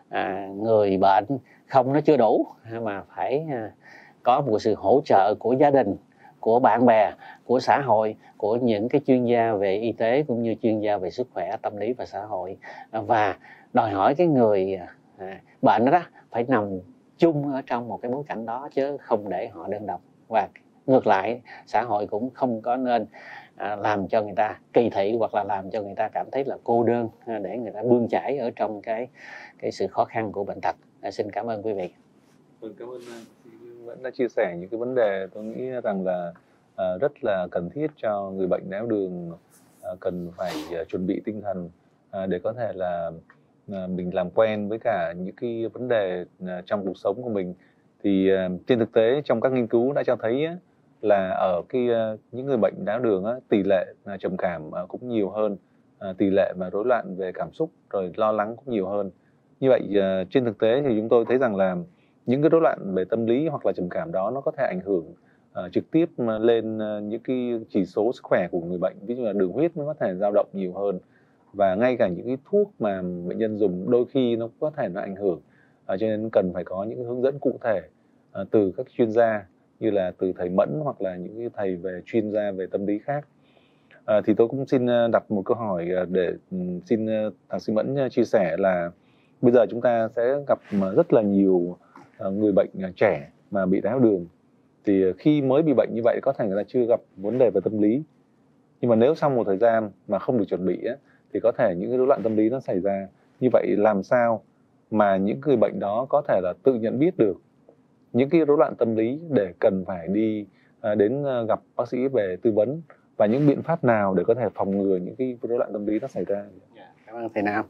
C: người bệnh không nó chưa đủ, mà phải có một sự hỗ trợ của gia đình, của bạn bè, của xã hội, của những cái chuyên gia về y tế cũng như chuyên gia về sức khỏe tâm lý và xã hội. Và đòi hỏi cái người bệnh đó phải nằm chung ở trong một cái bối cảnh đó, chứ không để họ đơn độc. Và ngược lại, xã hội cũng không có nên làm cho người ta kỳ thị hoặc là làm cho người ta cảm thấy là cô đơn, để người ta bươn chải ở trong cái sự khó khăn của bệnh tật. Xin cảm ơn quý vị.
B: Cảm ơn vẫn đã chia sẻ những cái vấn đề tôi nghĩ rằng là rất là cần thiết cho người bệnh đái tháo đường, cần phải chuẩn bị tinh thần để có thể là mình làm quen với cả những cái vấn đề trong cuộc sống của mình. Thì trên thực tế trong các nghiên cứu đã cho thấy là ở những người bệnh đái tháo đường tỷ lệ trầm cảm cũng nhiều hơn, tỷ lệ mà rối loạn về cảm xúc rồi lo lắng cũng nhiều hơn. Như vậy trên thực tế thì chúng tôi thấy rằng là những cái rối loạn về tâm lý hoặc là trầm cảm đó nó có thể ảnh hưởng trực tiếp lên những cái chỉ số sức khỏe của người bệnh, ví dụ là đường huyết nó có thể dao động nhiều hơn, và ngay cả những cái thuốc mà bệnh nhân dùng đôi khi nó có thể nó ảnh hưởng. Cho nên cần phải có những hướng dẫn cụ thể từ các chuyên gia như là từ thầy Mẫn hoặc là những cái thầy về chuyên gia về tâm lý khác. Thì tôi cũng xin đặt một câu hỏi để xin thạc sĩ Mẫn chia sẻ là bây giờ chúng ta sẽ gặp rất là nhiều người bệnh trẻ mà bị đái tháo đường. Thì khi mới bị bệnh như vậy có thể người ta chưa gặp vấn đề về tâm lý, nhưng mà nếu sau một thời gian mà không được chuẩn bị thì có thể những cái rối loạn tâm lý nó xảy ra. Như vậy làm sao mà những người bệnh đó có thể là tự nhận biết được những cái rối loạn tâm lý để cần phải đi đến gặp bác sĩ về tư vấn, và những biện pháp nào để có thể phòng ngừa những cái rối loạn tâm lý nó xảy ra?
C: Cảm ơn thầy Nam.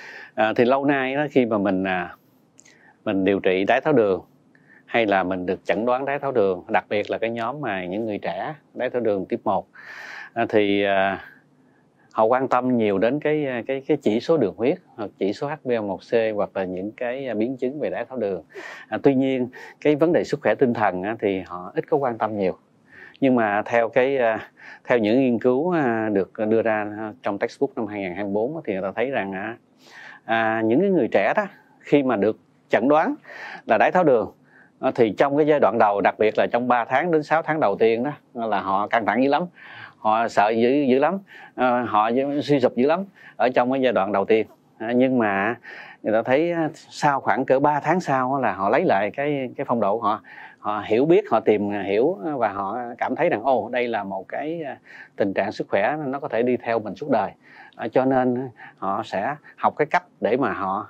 C: Thì lâu nay đó, khi mà mình điều trị đái tháo đường hay là mình được chẩn đoán đái tháo đường, đặc biệt là cái nhóm mà những người trẻ đái tháo đường tiếp 1 thì họ quan tâm nhiều đến cái chỉ số đường huyết hoặc chỉ số HbA1c hoặc là những cái biến chứng về đái tháo đường. Tuy nhiên cái vấn đề sức khỏe tinh thần thì họ ít có quan tâm nhiều. Nhưng mà theo những nghiên cứu được đưa ra trong textbook năm 2024 thì người ta thấy rằng những cái người trẻ đó khi mà được chẩn đoán là đái tháo đường thì trong cái giai đoạn đầu, đặc biệt là trong 3 tháng đến 6 tháng đầu tiên đó, là họ căng thẳng dữ lắm, họ sợ dữ lắm, họ suy sụp dữ lắm ở trong cái giai đoạn đầu tiên. Nhưng mà người ta thấy sau khoảng cỡ 3 tháng sau là họ lấy lại cái phong độ của họ hiểu biết, họ tìm hiểu và họ cảm thấy rằng đây là một cái tình trạng sức khỏe nó có thể đi theo mình suốt đời. Cho nên họ sẽ học cái cách để mà họ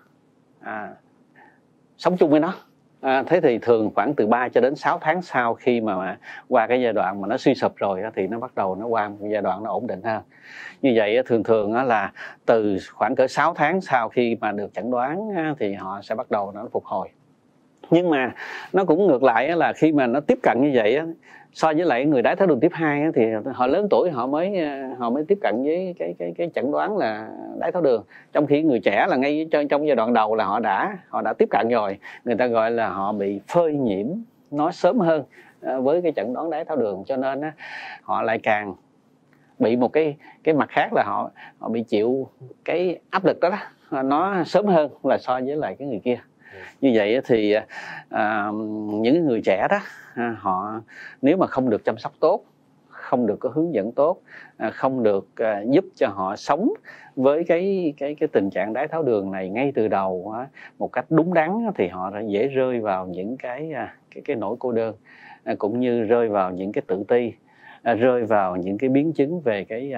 C: sống chung với nó. Thế thì thường khoảng từ 3 cho đến 6 tháng sau khi mà qua cái giai đoạn mà nó suy sụp rồi thì nó bắt đầu nó qua một giai đoạn nó ổn định hơn. Như vậy thường là từ khoảng cỡ 6 tháng sau khi mà được chẩn đoán thì họ sẽ bắt đầu nó phục hồi. Nhưng mà nó cũng ngược lại là khi mà nó tiếp cận như vậy so với lại người đái tháo đường tiếp 2 thì họ lớn tuổi họ mới tiếp cận với cái chẩn đoán là đái tháo đường, trong khi người trẻ là ngay trong giai đoạn đầu là họ đã tiếp cận rồi. Người ta gọi là họ bị phơi nhiễm nó sớm hơn với cái chẩn đoán đái tháo đường, cho nên họ lại càng bị một cái mặt khác là họ bị chịu cái áp lực đó nó sớm hơn là so với lại cái người kia. Như vậy thì những người trẻ đó họ nếu mà không được chăm sóc tốt, không được có hướng dẫn tốt, không được giúp cho họ sống với cái tình trạng đái tháo đường này ngay từ đầu một cách đúng đắn thì họ dễ rơi vào những cái nỗi cô đơn, cũng như rơi vào những cái tự ti, rơi vào những cái biến chứng về cái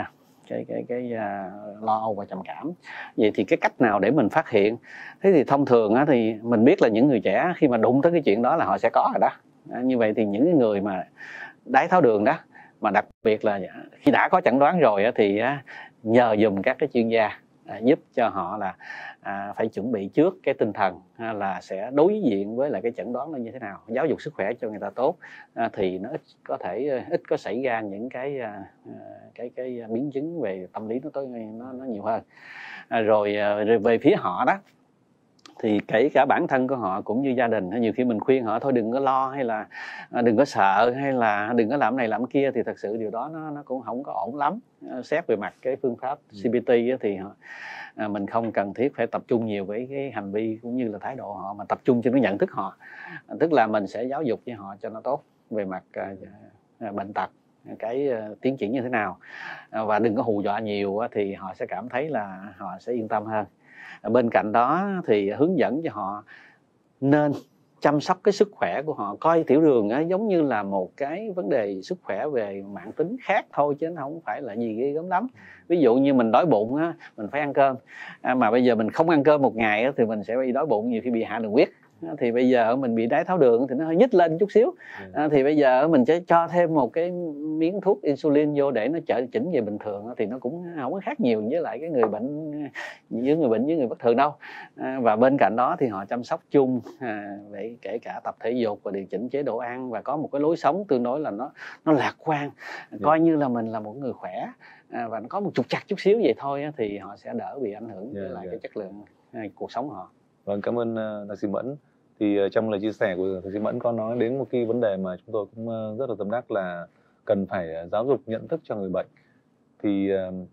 C: lo âu và trầm cảm. Vậy thì cái cách nào để mình phát hiện? Thế thì thông thường thì mình biết là những người trẻ khi mà đụng tới cái chuyện đó là họ sẽ có rồi đó. Như vậy thì những người mà đái tháo đường đó, mà đặc biệt là khi đã có chẩn đoán rồi thì nhờ dùm các cái chuyên gia giúp cho họ là phải chuẩn bị trước cái tinh thần là sẽ đối diện với lại cái chẩn đoán nó như thế nào, giáo dục sức khỏe cho người ta tốt thì nó ít có xảy ra những cái biến chứng về tâm lý nó nhiều hơn. Rồi về phía họ đó thì kể cả bản thân của họ cũng như gia đình, nhiều khi mình khuyên họ thôi đừng có lo, hay là đừng có sợ, hay là đừng có làm này làm kia, thì thật sự điều đó nó cũng không có ổn lắm. Xét về mặt cái phương pháp CBT thì mình không cần thiết phải tập trung nhiều với cái hành vi cũng như là thái độ họ, mà tập trung trên cái nhận thức họ. Tức là mình sẽ giáo dục với họ cho nó tốt về mặt bệnh tật, cái tiến triển như thế nào, và đừng có hù dọa nhiều thì họ sẽ cảm thấy là họ sẽ yên tâm hơn. Bên cạnh đó thì hướng dẫn cho họ nên chăm sóc cái sức khỏe của họ, coi tiểu đường giống như là một cái vấn đề sức khỏe về mãn tính khác thôi, chứ nó không phải là gì ghê gớm lắm. Ví dụ như mình đói bụng mình phải ăn cơm, mà bây giờ mình không ăn cơm một ngày thì mình sẽ bị đói bụng, nhiều khi bị hạ đường huyết. Thì bây giờ mình bị đái tháo đường thì nó hơi nhích lên chút xíu, thì bây giờ mình sẽ cho thêm một cái miếng thuốc insulin vô để nó chỉnh về bình thường, thì nó cũng không có khác nhiều với lại cái người bệnh với người bất thường đâu. Và bên cạnh đó thì họ chăm sóc chung về kể cả tập thể dục và điều chỉnh chế độ ăn, và có một cái lối sống tương đối là nó lạc quan, coi như là mình là một người khỏe, và nó có một trục trặc chút xíu vậy thôi thì họ sẽ đỡ bị ảnh hưởng với lại cái chất lượng cuộc sống họ.
B: Vâng, cảm ơn thạc sĩ Mẫn. Thì trong lời chia sẻ của thạc sĩ Mẫn có nói đến một cái vấn đề mà chúng tôi cũng rất là tâm đắc là cần phải giáo dục nhận thức cho người bệnh. Thì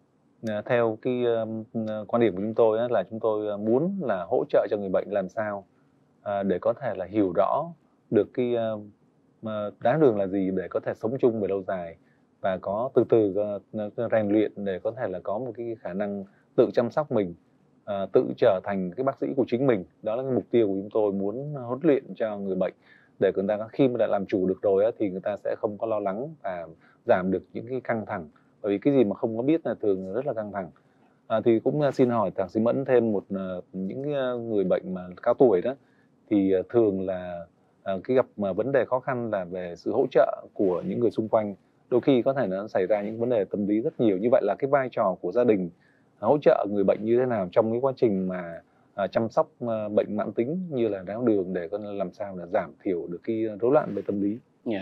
B: theo cái quan điểm của chúng tôi là chúng tôi muốn là hỗ trợ cho người bệnh làm sao để có thể là hiểu rõ được cái đái đường là gì để có thể sống chung về lâu dài, và có từ từ rèn luyện để có thể là có một cái khả năng tự chăm sóc mình, tự trở thành cái bác sĩ của chính mình. Đó là cái mục tiêu của chúng tôi, muốn huấn luyện cho người bệnh để người ta khi mà đã làm chủ được rồi thì người ta sẽ không có lo lắng và giảm được những cái căng thẳng, bởi vì cái gì mà không có biết là thường rất là căng thẳng. Thì cũng xin hỏi thạc sĩ Mẫn thêm những người bệnh mà cao tuổi đó thì thường là cái gặp vấn đề khó khăn là về sự hỗ trợ của những người xung quanh, đôi khi có thể nó xảy ra những vấn đề tâm lý rất nhiều. Như vậy là cái vai trò của gia đình hỗ trợ người bệnh như thế nào trong cái quá trình mà chăm sóc bệnh mãn tính như là đái tháo đường, để con làm sao là giảm thiểu được cái rối loạn về tâm lý?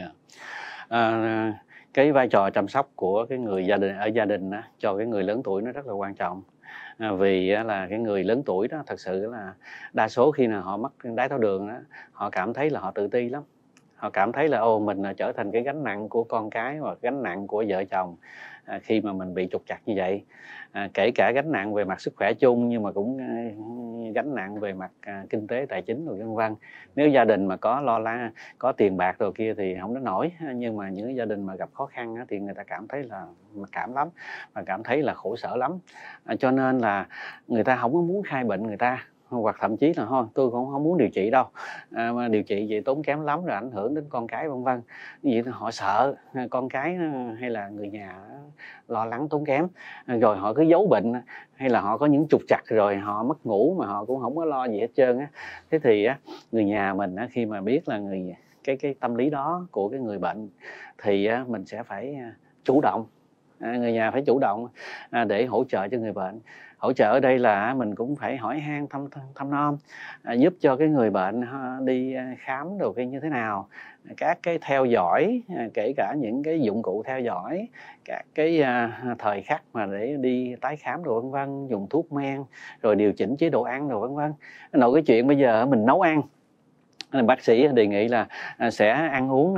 C: Cái vai trò chăm sóc của cái người gia đình cho cái người lớn tuổi nó rất là quan trọng. Vì là cái người lớn tuổi đó thật sự là đa số khi nào họ mắc đái tháo đường đó, họ cảm thấy là họ tự ti lắm. Họ cảm thấy là mình trở thành cái gánh nặng của con cái hoặc gánh nặng của vợ chồng khi mà mình bị trục trặc như vậy. Kể cả gánh nặng về mặt sức khỏe chung, nhưng mà cũng gánh nặng về mặt kinh tế tài chính rồi vân vân. Nếu gia đình mà có lo lắng, có tiền bạc rồi kia thì không đến nổi, nhưng mà những gia đình mà gặp khó khăn thì người ta cảm thấy là mặc cảm lắm và cảm thấy là khổ sở lắm. Cho nên là người ta không có muốn khai bệnh người ta, hoặc thậm chí là thôi tôi cũng không muốn điều trị đâu, mà điều trị vậy tốn kém lắm rồi ảnh hưởng đến con cái vân vân. Vậy thì họ sợ con cái hay là người nhà lo lắng tốn kém, rồi họ cứ giấu bệnh, hay là họ có những trục trặc rồi họ mất ngủ mà họ cũng không có lo gì hết trơn. Thế thì người nhà mình khi mà biết là cái tâm lý đó của cái người bệnh thì mình sẽ phải chủ động, người nhà phải chủ động để hỗ trợ cho người bệnh. Hỗ trợ ở đây là mình cũng phải hỏi han thăm nom, giúp cho cái người bệnh đi khám đồ cái như thế nào, các cái theo dõi, kể cả những cái dụng cụ theo dõi, các cái thời khắc mà để đi tái khám đồ vân vân, dùng thuốc men, rồi điều chỉnh chế độ ăn đồ vân vân. Nội cái chuyện bây giờ mình nấu ăn, bác sĩ đề nghị là sẽ ăn uống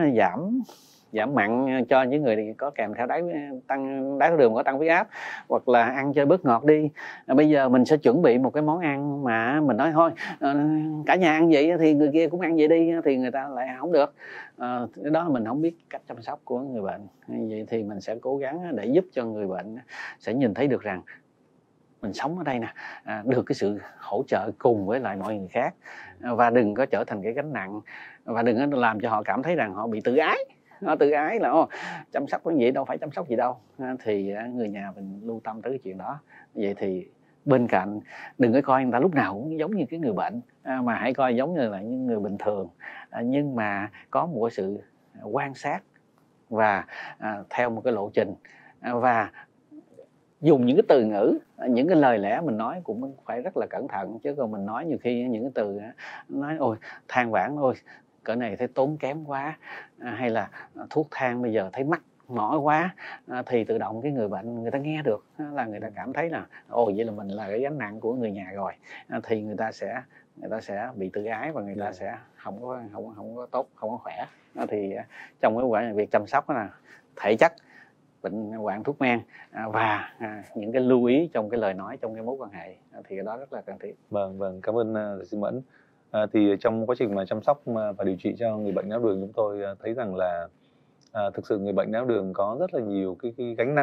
C: giảm mặn cho những người có kèm theo đái tháo đường, có tăng huyết áp, hoặc là ăn chơi bớt ngọt đi. Bây giờ mình sẽ chuẩn bị một cái món ăn mà mình nói thôi cả nhà ăn vậy thì người kia cũng ăn vậy đi, thì người ta lại không được. Đó mình không biết cách chăm sóc của người bệnh. Vậy thì mình sẽ cố gắng để giúp cho người bệnh sẽ nhìn thấy được rằng mình sống ở đây nè, được cái sự hỗ trợ cùng với lại mọi người khác, và đừng có trở thành cái gánh nặng, và đừng có làm cho họ cảm thấy rằng họ bị tự ái. Họ tự ái là chăm sóc cái gì đâu phải chăm sóc gì đâu, thì người nhà mình lưu tâm tới cái chuyện đó. Vậy thì bên cạnh đừng có coi người ta lúc nào cũng giống như cái người bệnh, mà hãy coi giống như là những người bình thường, nhưng mà có một cái sự quan sát và theo một cái lộ trình, và dùng những cái từ ngữ, những cái lời lẽ mình nói cũng phải rất là cẩn thận. Chứ còn mình nói nhiều khi những cái từ nói than vãn cỡ này thấy tốn kém quá, hay là thuốc thang bây giờ thấy mắc mỏi quá, thì tự động cái người bệnh người ta nghe được là người ta cảm thấy là vậy là mình là cái gánh nặng của người nhà rồi, thì người ta sẽ người ta sẽ bị tự ái và người ta sẽ không có tốt, không có khỏe. Thì trong cái quả việc chăm sóc đó là thể chất, bệnh hoạn thuốc men và những cái lưu ý trong cái lời nói, trong cái mối quan hệ thì cái đó rất là cần thiết.
B: Vâng, cảm ơn giáo sư Mẫn. Thì trong quá trình mà chăm sóc và điều trị cho người bệnh đái tháo đường, chúng tôi thấy rằng là thực sự người bệnh đái tháo đường có rất là nhiều cái gánh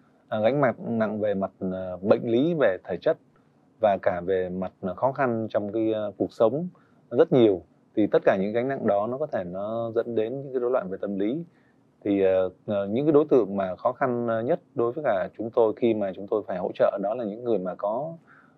B: nặng về mặt bệnh lý, về thể chất và cả về mặt khó khăn trong cái cuộc sống rất nhiều. Thì tất cả những gánh nặng đó nó có thể nó dẫn đến những cái rối loạn về tâm lý. Thì những cái đối tượng mà khó khăn nhất đối với cả chúng tôi khi mà chúng tôi phải hỗ trợ đó là những người mà có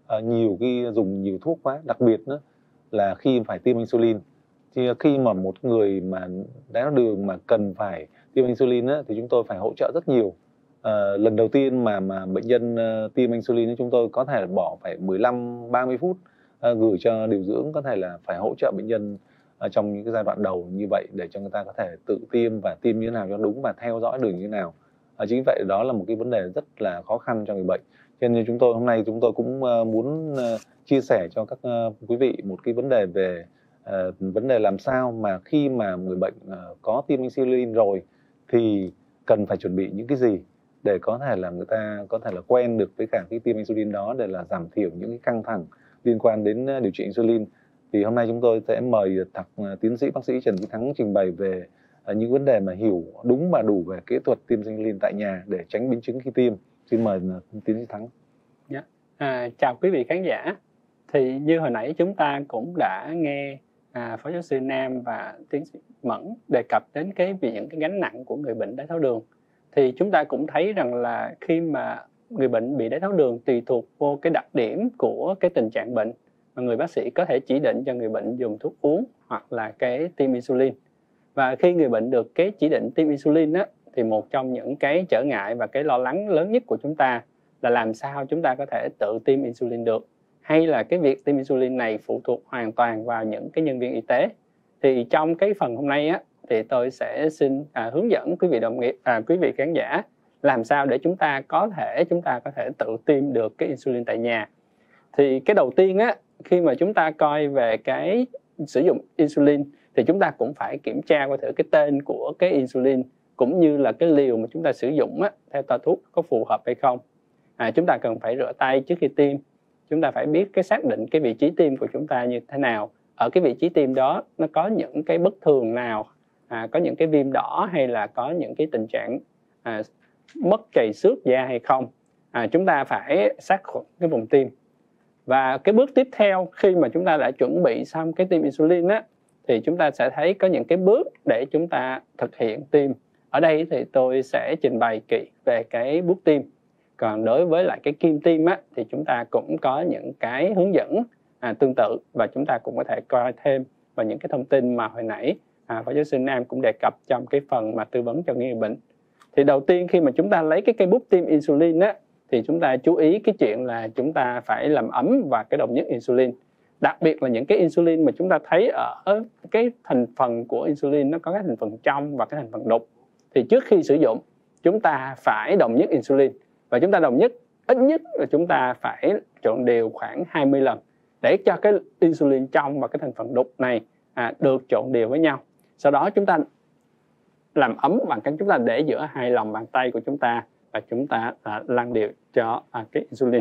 B: dùng nhiều thuốc quá, đặc biệt nữa là khi phải tiêm insulin. Thì khi mà một người mà đái tháo đường mà cần phải tiêm insulin á, thì chúng tôi phải hỗ trợ rất nhiều. Lần đầu tiên mà bệnh nhân tiêm insulin thì chúng tôi có thể bỏ phải 15-30 phút gửi cho điều dưỡng, có thể là phải hỗ trợ bệnh nhân trong những cái giai đoạn đầu như vậy để cho người ta có thể tự tiêm và tiêm như thế nào cho đúng và theo dõi đường như thế nào. Chính vậy đó là một cái vấn đề rất là khó khăn cho người bệnh. Cho nên hôm nay chúng tôi cũng muốn chia sẻ cho các quý vị một cái vấn đề về vấn đề làm sao mà khi mà người bệnh có tiêm insulin rồi thì cần phải chuẩn bị những cái gì để có thể là người ta có thể là quen được với cả cái tiêm insulin đó, để là giảm thiểu những cái căng thẳng liên quan đến điều trị insulin. Thì hôm nay chúng tôi sẽ mời tiến sĩ bác sĩ Trần Quý Thắng trình bày về những vấn đề mà hiểu đúng và đủ về kỹ thuật tiêm insulin tại nhà để tránh biến chứng khi tiêm. Xin mời tiến sĩ Thắng.
D: Chào quý vị khán giả. Thì như hồi nãy chúng ta cũng đã nghe Phó giáo sư Nam và tiến sĩ Mẫn đề cập đến những cái gánh nặng của người bệnh đái tháo đường. Thì chúng ta cũng thấy rằng là khi mà người bệnh bị đái tháo đường tùy thuộc vô cái đặc điểm của cái tình trạng bệnh mà người bác sĩ có thể chỉ định cho người bệnh dùng thuốc uống hoặc là cái tiêm insulin. Và khi người bệnh được cái chỉ định tiêm insulin á, thì một trong những cái trở ngại và cái lo lắng lớn nhất của chúng ta là làm sao chúng ta có thể tự tiêm insulin được, hay là cái việc tiêm insulin này phụ thuộc hoàn toàn vào những cái nhân viên y tế. Thì trong cái phần hôm nay á, thì tôi sẽ xin hướng dẫn quý vị đồng nghiệp, quý vị khán giả làm sao để chúng ta có thể tự tiêm được cái insulin tại nhà. Thì cái đầu tiên á, khi mà chúng ta coi về cái sử dụng insulin thì chúng ta cũng phải kiểm tra coi thử cái tên của cái insulin cũng như là cái liều mà chúng ta sử dụng á, theo toa thuốc có phù hợp hay không. Chúng ta cần phải rửa tay trước khi tiêm. Chúng ta phải biết xác định cái vị trí tiêm của chúng ta như thế nào. Ở cái vị trí tiêm đó nó có những cái bất thường nào, có những cái viêm đỏ hay là có những cái tình trạng mất chảy xước da hay không. Chúng ta phải sát khuẩn cái vùng tiêm. Và cái bước tiếp theo khi mà chúng ta đã chuẩn bị xong cái tiêm insulin á, thì chúng ta sẽ thấy có những cái bước để chúng ta thực hiện tiêm. Ở đây thì tôi sẽ trình bày kỹ về cái bước tiêm. Còn đối với lại cái kim tiêm á, thì chúng ta cũng có những cái hướng dẫn tương tự, và chúng ta cũng có thể coi thêm vào những cái thông tin mà hồi nãy Phó giáo sư Nam cũng đề cập trong cái phần mà tư vấn cho người bệnh. Thì đầu tiên khi mà chúng ta lấy cái cây bút tiêm insulin á, thì chúng ta chú ý cái chuyện là chúng ta phải làm ấm và cái đồng nhất insulin. Đặc biệt là những cái insulin mà chúng ta thấy ở cái thành phần của insulin nó có cái thành phần trong và cái thành phần đục. Thì trước khi sử dụng chúng ta phải đồng nhất insulin, và chúng ta đồng nhất ít nhất là chúng ta phải trộn đều khoảng 20 lần để cho cái insulin trong và cái thành phần đục này được trộn đều với nhau. Sau đó chúng ta làm ấm bằng cách chúng ta để giữa hai lòng bàn tay của chúng ta và chúng ta lăn đều cho cái insulin.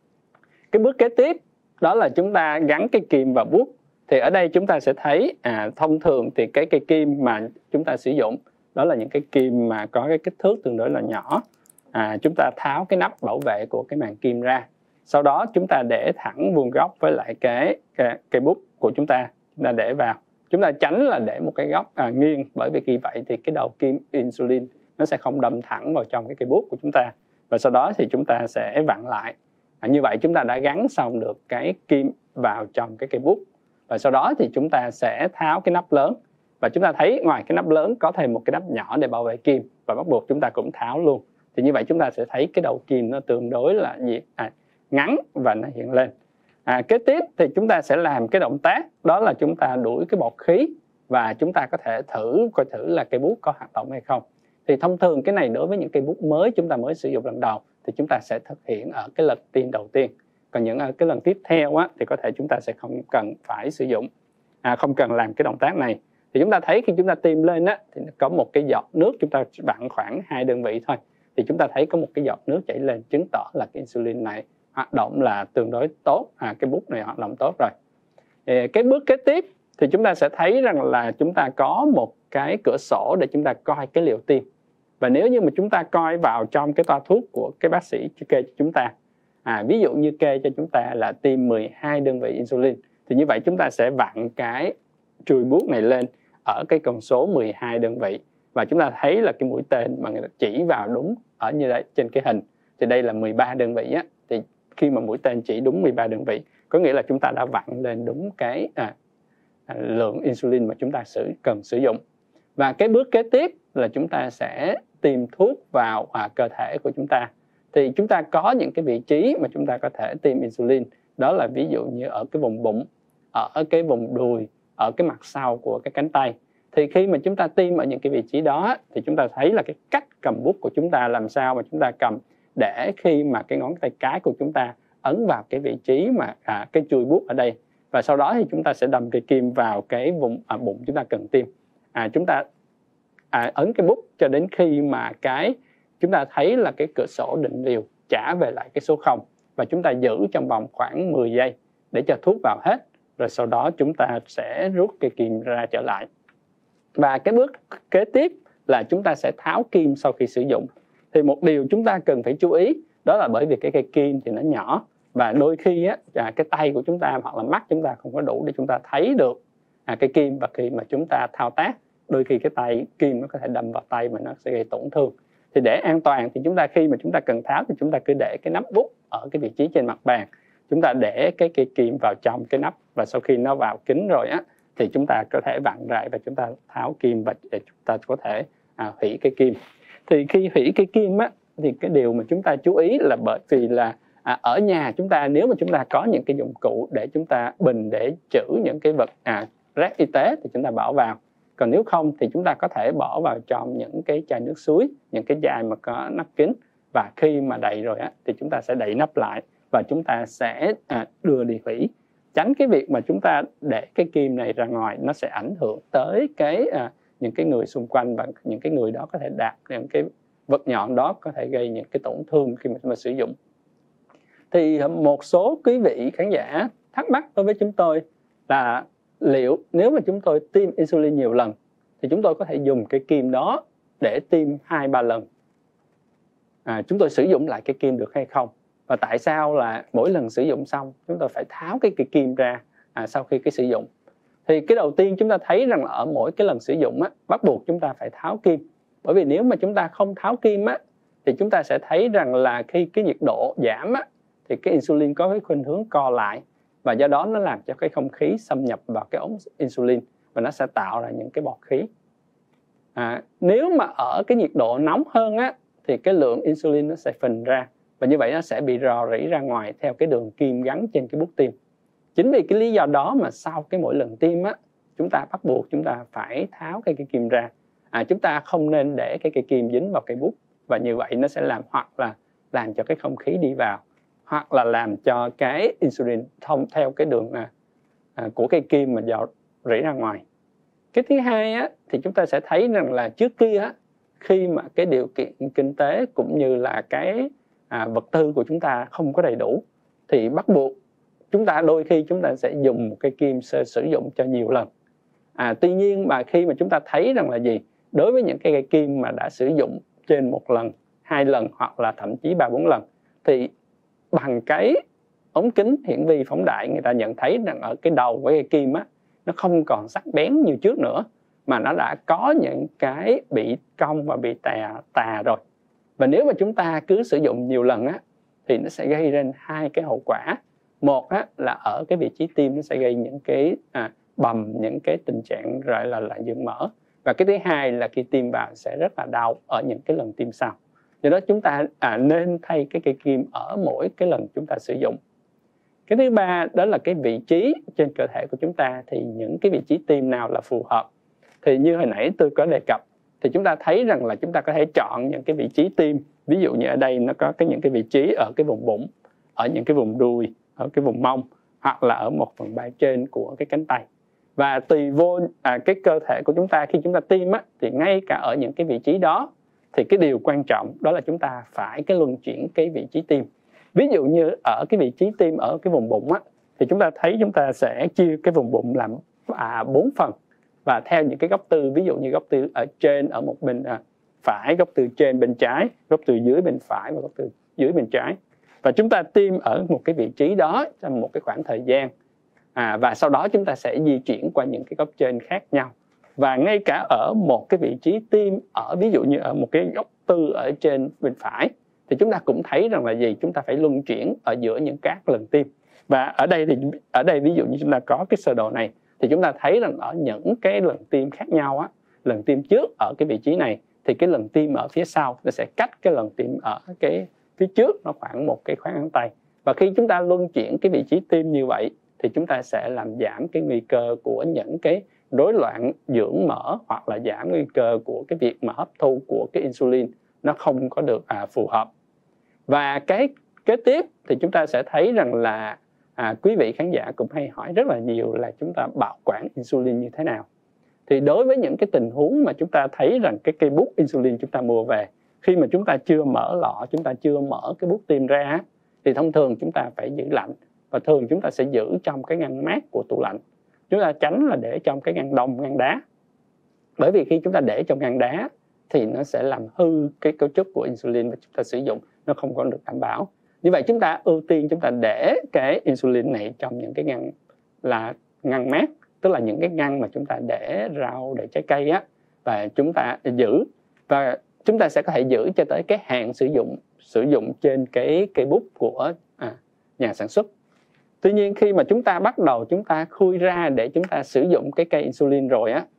D: Cái bước kế tiếp đó là chúng ta gắn cái kim vào bút. Thì ở đây chúng ta sẽ thấy thông thường thì cái cây kim mà chúng ta sử dụng đó là những cái kim mà có cái kích thước tương đối là nhỏ. Chúng ta tháo cái nắp bảo vệ của cái màng kim ra. Sau đó chúng ta để thẳng vuông góc với lại cái bút của chúng ta để vào. Chúng ta tránh là để một cái góc nghiêng, bởi vì khi vậy thì cái đầu kim insulin nó sẽ không đâm thẳng vào trong cái cây bút của chúng ta. Và sau đó thì chúng ta sẽ vặn lại. Như vậy chúng ta đã gắn xong được cái kim vào trong cái cây bút. Và sau đó thì chúng ta sẽ tháo cái nắp lớn. Và chúng ta thấy ngoài cái nắp lớn có thêm một cái nắp nhỏ để bảo vệ kim, và bắt buộc chúng ta cũng tháo luôn. Thì như vậy chúng ta sẽ thấy cái đầu kim nó tương đối là ngắn và nó hiện lên. Kế tiếp thì chúng ta sẽ làm cái động tác đó là chúng ta đuổi cái bọt khí, và chúng ta có thể coi thử là cây bút có hoạt động hay không. Thì thông thường cái này đối với những cây bút mới chúng ta mới sử dụng lần đầu thì chúng ta sẽ thực hiện ở cái lần tiêm đầu tiên. Còn những ở cái lần tiếp theo á, thì có thể chúng ta sẽ không cần phải sử dụng, không cần làm cái động tác này. Thì chúng ta thấy khi chúng ta tiêm lên á, thì có một cái giọt nước, chúng ta vặn khoảng 2 đơn vị thôi, thì chúng ta thấy có một cái giọt nước chảy lên, chứng tỏ là cái insulin này hoạt động là tương đối tốt, cái bút này hoạt động tốt rồi. Cái bước kế tiếp thì chúng ta sẽ thấy rằng là chúng ta có một cái cửa sổ để chúng ta coi cái liều tiêm. Và nếu như mà chúng ta coi vào trong cái toa thuốc của cái bác sĩ kê cho chúng ta, ví dụ như kê cho chúng ta là tiêm 12 đơn vị insulin, thì như vậy chúng ta sẽ vặn cái chùi bút này lên ở cái con số 12 đơn vị. Và chúng ta thấy là cái mũi tên mà người ta chỉ vào đúng ở như đây trên cái hình, thì đây là 13 đơn vị á. Thì khi mà mũi tên chỉ đúng 13 đơn vị, có nghĩa là chúng ta đã vặn lên đúng cái lượng insulin mà chúng ta cần sử dụng. Và cái bước kế tiếp là chúng ta sẽ tiêm thuốc vào cơ thể của chúng ta. Thì chúng ta có những cái vị trí mà chúng ta có thể tiêm insulin. Đó là ví dụ như ở cái vùng bụng, ở cái vùng đùi, ở cái mặt sau của cái cánh tay. Thì khi mà chúng ta tiêm ở những cái vị trí đó, thì chúng ta thấy là cái cách cầm bút của chúng ta làm sao mà chúng ta cầm để khi mà cái ngón tay cái của chúng ta ấn vào cái vị trí mà cái chuôi bút ở đây. Và sau đó thì chúng ta sẽ đâm cây kim vào cái vùng bụng chúng ta cần tiêm. Chúng ta ấn cái bút cho đến khi mà chúng ta thấy là cái cửa sổ định liều trả về lại cái số 0. Và chúng ta giữ trong vòng khoảng 10 giây để cho thuốc vào hết. Rồi sau đó chúng ta sẽ rút cây kim ra trở lại. Và cái bước kế tiếp là chúng ta sẽ tháo kim sau khi sử dụng. Thì một điều chúng ta cần phải chú ý, đó là bởi vì cái cây kim thì nó nhỏ, và đôi khi cái tay của chúng ta hoặc là mắt chúng ta không có đủ để chúng ta thấy được cái kim, và khi mà chúng ta thao tác, đôi khi cái tay kim nó có thể đâm vào tay mà nó sẽ gây tổn thương. Thì để an toàn thì khi mà chúng ta cần tháo thì chúng ta cứ để cái nắp bút ở cái vị trí trên mặt bàn. Chúng ta để cái cây kim vào trong cái nắp, và sau khi nó vào kính rồi thì chúng ta có thể vặn lại và chúng ta tháo kim, và để chúng ta có thể hủy cây kim. Thì khi hủy cây kim thì cái điều mà chúng ta chú ý là bởi vì là ở nhà chúng ta, nếu mà chúng ta có những cái dụng cụ để chúng ta bình để trữ những cái vật rác y tế thì chúng ta bỏ vào. Còn nếu không thì chúng ta có thể bỏ vào trong những cái chai nước suối, những cái chai mà có nắp kín, và khi mà đầy rồi thì chúng ta sẽ đậy nắp lại và chúng ta sẽ đưa đi hủy. Tránh cái việc mà chúng ta để cái kim này ra ngoài, nó sẽ ảnh hưởng tới những cái người xung quanh, và những cái người đó có thể đạp những cái vật nhọn đó, có thể gây những cái tổn thương khi mà chúng ta sử dụng. Thì một số quý vị khán giả thắc mắc đối với chúng tôi là liệu nếu mà chúng tôi tiêm insulin nhiều lần thì chúng tôi có thể dùng cái kim đó để tiêm 2-3 lần, chúng tôi sử dụng lại cái kim được hay không? Và tại sao là mỗi lần sử dụng xong chúng tôi phải tháo cái kim ra sau khi cái sử dụng? Thì cái đầu tiên chúng ta thấy rằng là ở mỗi cái lần sử dụng bắt buộc chúng ta phải tháo kim. Bởi vì nếu mà chúng ta không tháo kim thì chúng ta sẽ thấy rằng là khi cái nhiệt độ giảm thì cái insulin có cái khuynh hướng co lại, và do đó nó làm cho cái không khí xâm nhập vào cái ống insulin và nó sẽ tạo ra những cái bọt khí. Nếu mà ở cái nhiệt độ nóng hơn thì cái lượng insulin nó sẽ phình ra, và như vậy nó sẽ bị rò rỉ ra ngoài theo cái đường kim gắn trên cái bút tiêm. Chính vì cái lý do đó mà sau cái mỗi lần tiêm chúng ta bắt buộc chúng ta phải tháo cái kim ra. Chúng ta không nên để cái kim dính vào cây bút, và như vậy nó sẽ hoặc là làm cho cái không khí đi vào, hoặc là làm cho cái insulin thông theo cái đường của cây kim mà dò rỉ ra ngoài. Cái thứ hai thì chúng ta sẽ thấy rằng là trước kia khi mà cái điều kiện kinh tế cũng như là cái vật tư của chúng ta không có đầy đủ, thì bắt buộc đôi khi chúng ta sẽ dùng một cây kim sử dụng cho nhiều lần. Tuy nhiên mà khi mà chúng ta thấy rằng là đối với những cái cây kim mà đã sử dụng trên 1 lần, 2 lần hoặc là thậm chí 3-4 lần, thì bằng cái ống kính hiển vi phóng đại, người ta nhận thấy rằng ở cái đầu của cây kim nó không còn sắc bén như trước nữa, mà nó đã có những cái bị cong và bị tà rồi. Và nếu mà chúng ta cứ sử dụng nhiều lần thì nó sẽ gây ra 2 cái hậu quả. Một là ở cái vị trí tim nó sẽ gây những cái bầm, những cái tình trạng gọi là lạnh dưỡng mỡ. Và cái thứ hai là khi tiêm vào sẽ rất là đau ở những cái lần tiêm sau. Do đó chúng ta nên thay cái cây kim ở mỗi cái lần chúng ta sử dụng. Cái thứ ba đó là cái vị trí trên cơ thể của chúng ta, thì những cái vị trí tiêm nào là phù hợp. Thì như hồi nãy tôi có đề cập, thì chúng ta thấy rằng là chúng ta có thể chọn những cái vị trí tiêm. Ví dụ như ở đây nó có những cái vị trí ở cái vùng bụng, ở những cái vùng đùi, ở cái vùng mông, hoặc là ở 1/3 trên của cái cánh tay. Và tùy vô cái cơ thể của chúng ta, khi chúng ta tiêm á, thì ngay cả ở những cái vị trí đó thì cái điều quan trọng đó là chúng ta phải cái luân chuyển cái vị trí tiêm. Ví dụ như ở cái vị trí tiêm ở cái vùng bụng á, thì chúng ta thấy chúng ta sẽ chia cái vùng bụng làm 4 phần, và theo những cái góc tư, ví dụ như góc tư ở trên ở một bên phải, góc tư trên bên trái, góc tư dưới bên phải và góc tư dưới bên trái. Và chúng ta tiêm ở một cái vị trí đó trong một cái khoảng thời gian, và sau đó chúng ta sẽ di chuyển qua những cái góc trên khác nhau. Và ngay cả ở một cái vị trí tiêm ở ví dụ như ở một cái góc tư ở trên bên phải, thì chúng ta cũng thấy rằng là gì, chúng ta phải luân chuyển ở giữa những các lần tiêm. Và ở đây ví dụ như chúng ta có cái sơ đồ này, thì chúng ta thấy rằng ở những cái lần tiêm khác nhau á, lần tiêm trước ở cái vị trí này thì cái lần tiêm ở phía sau nó sẽ cách cái lần tiêm ở cái phía trước nó khoảng một cái khoáng ngón tay. Và khi chúng ta luân chuyển cái vị trí tiêm như vậy thì chúng ta sẽ làm giảm cái nguy cơ của những cái rối loạn dưỡng mỡ, hoặc là giảm nguy cơ của cái việc mà hấp thu của cái insulin nó không có được phù hợp. Và cái kế tiếp thì chúng ta sẽ thấy rằng là quý vị khán giả cũng hay hỏi rất là nhiều là chúng ta bảo quản insulin như thế nào. Thì đối với những cái tình huống mà chúng ta thấy rằng cái cây bút insulin chúng ta mua về, khi mà chúng ta chưa mở lọ, chúng ta chưa mở cái bút tiêm ra, thì thông thường chúng ta phải giữ lạnh, và thường chúng ta sẽ giữ trong cái ngăn mát của tủ lạnh. Chúng ta tránh là để trong cái ngăn đông, ngăn đá. Bởi vì khi chúng ta để trong ngăn đá thì nó sẽ làm hư cái cấu trúc của insulin và chúng ta sử dụng nó không còn được đảm bảo. Như vậy chúng ta ưu tiên chúng ta để cái insulin này trong những cái ngăn là ngăn mát, tức là những cái ngăn mà chúng ta để rau, để trái cây á, và chúng ta giữ, và chúng ta sẽ có thể giữ cho tới cái hạn sử dụng trên cái cây bút của nhà sản xuất. Tuy nhiên khi mà chúng ta bắt đầu chúng ta khui ra để chúng ta sử dụng cái cây insulin rồi á,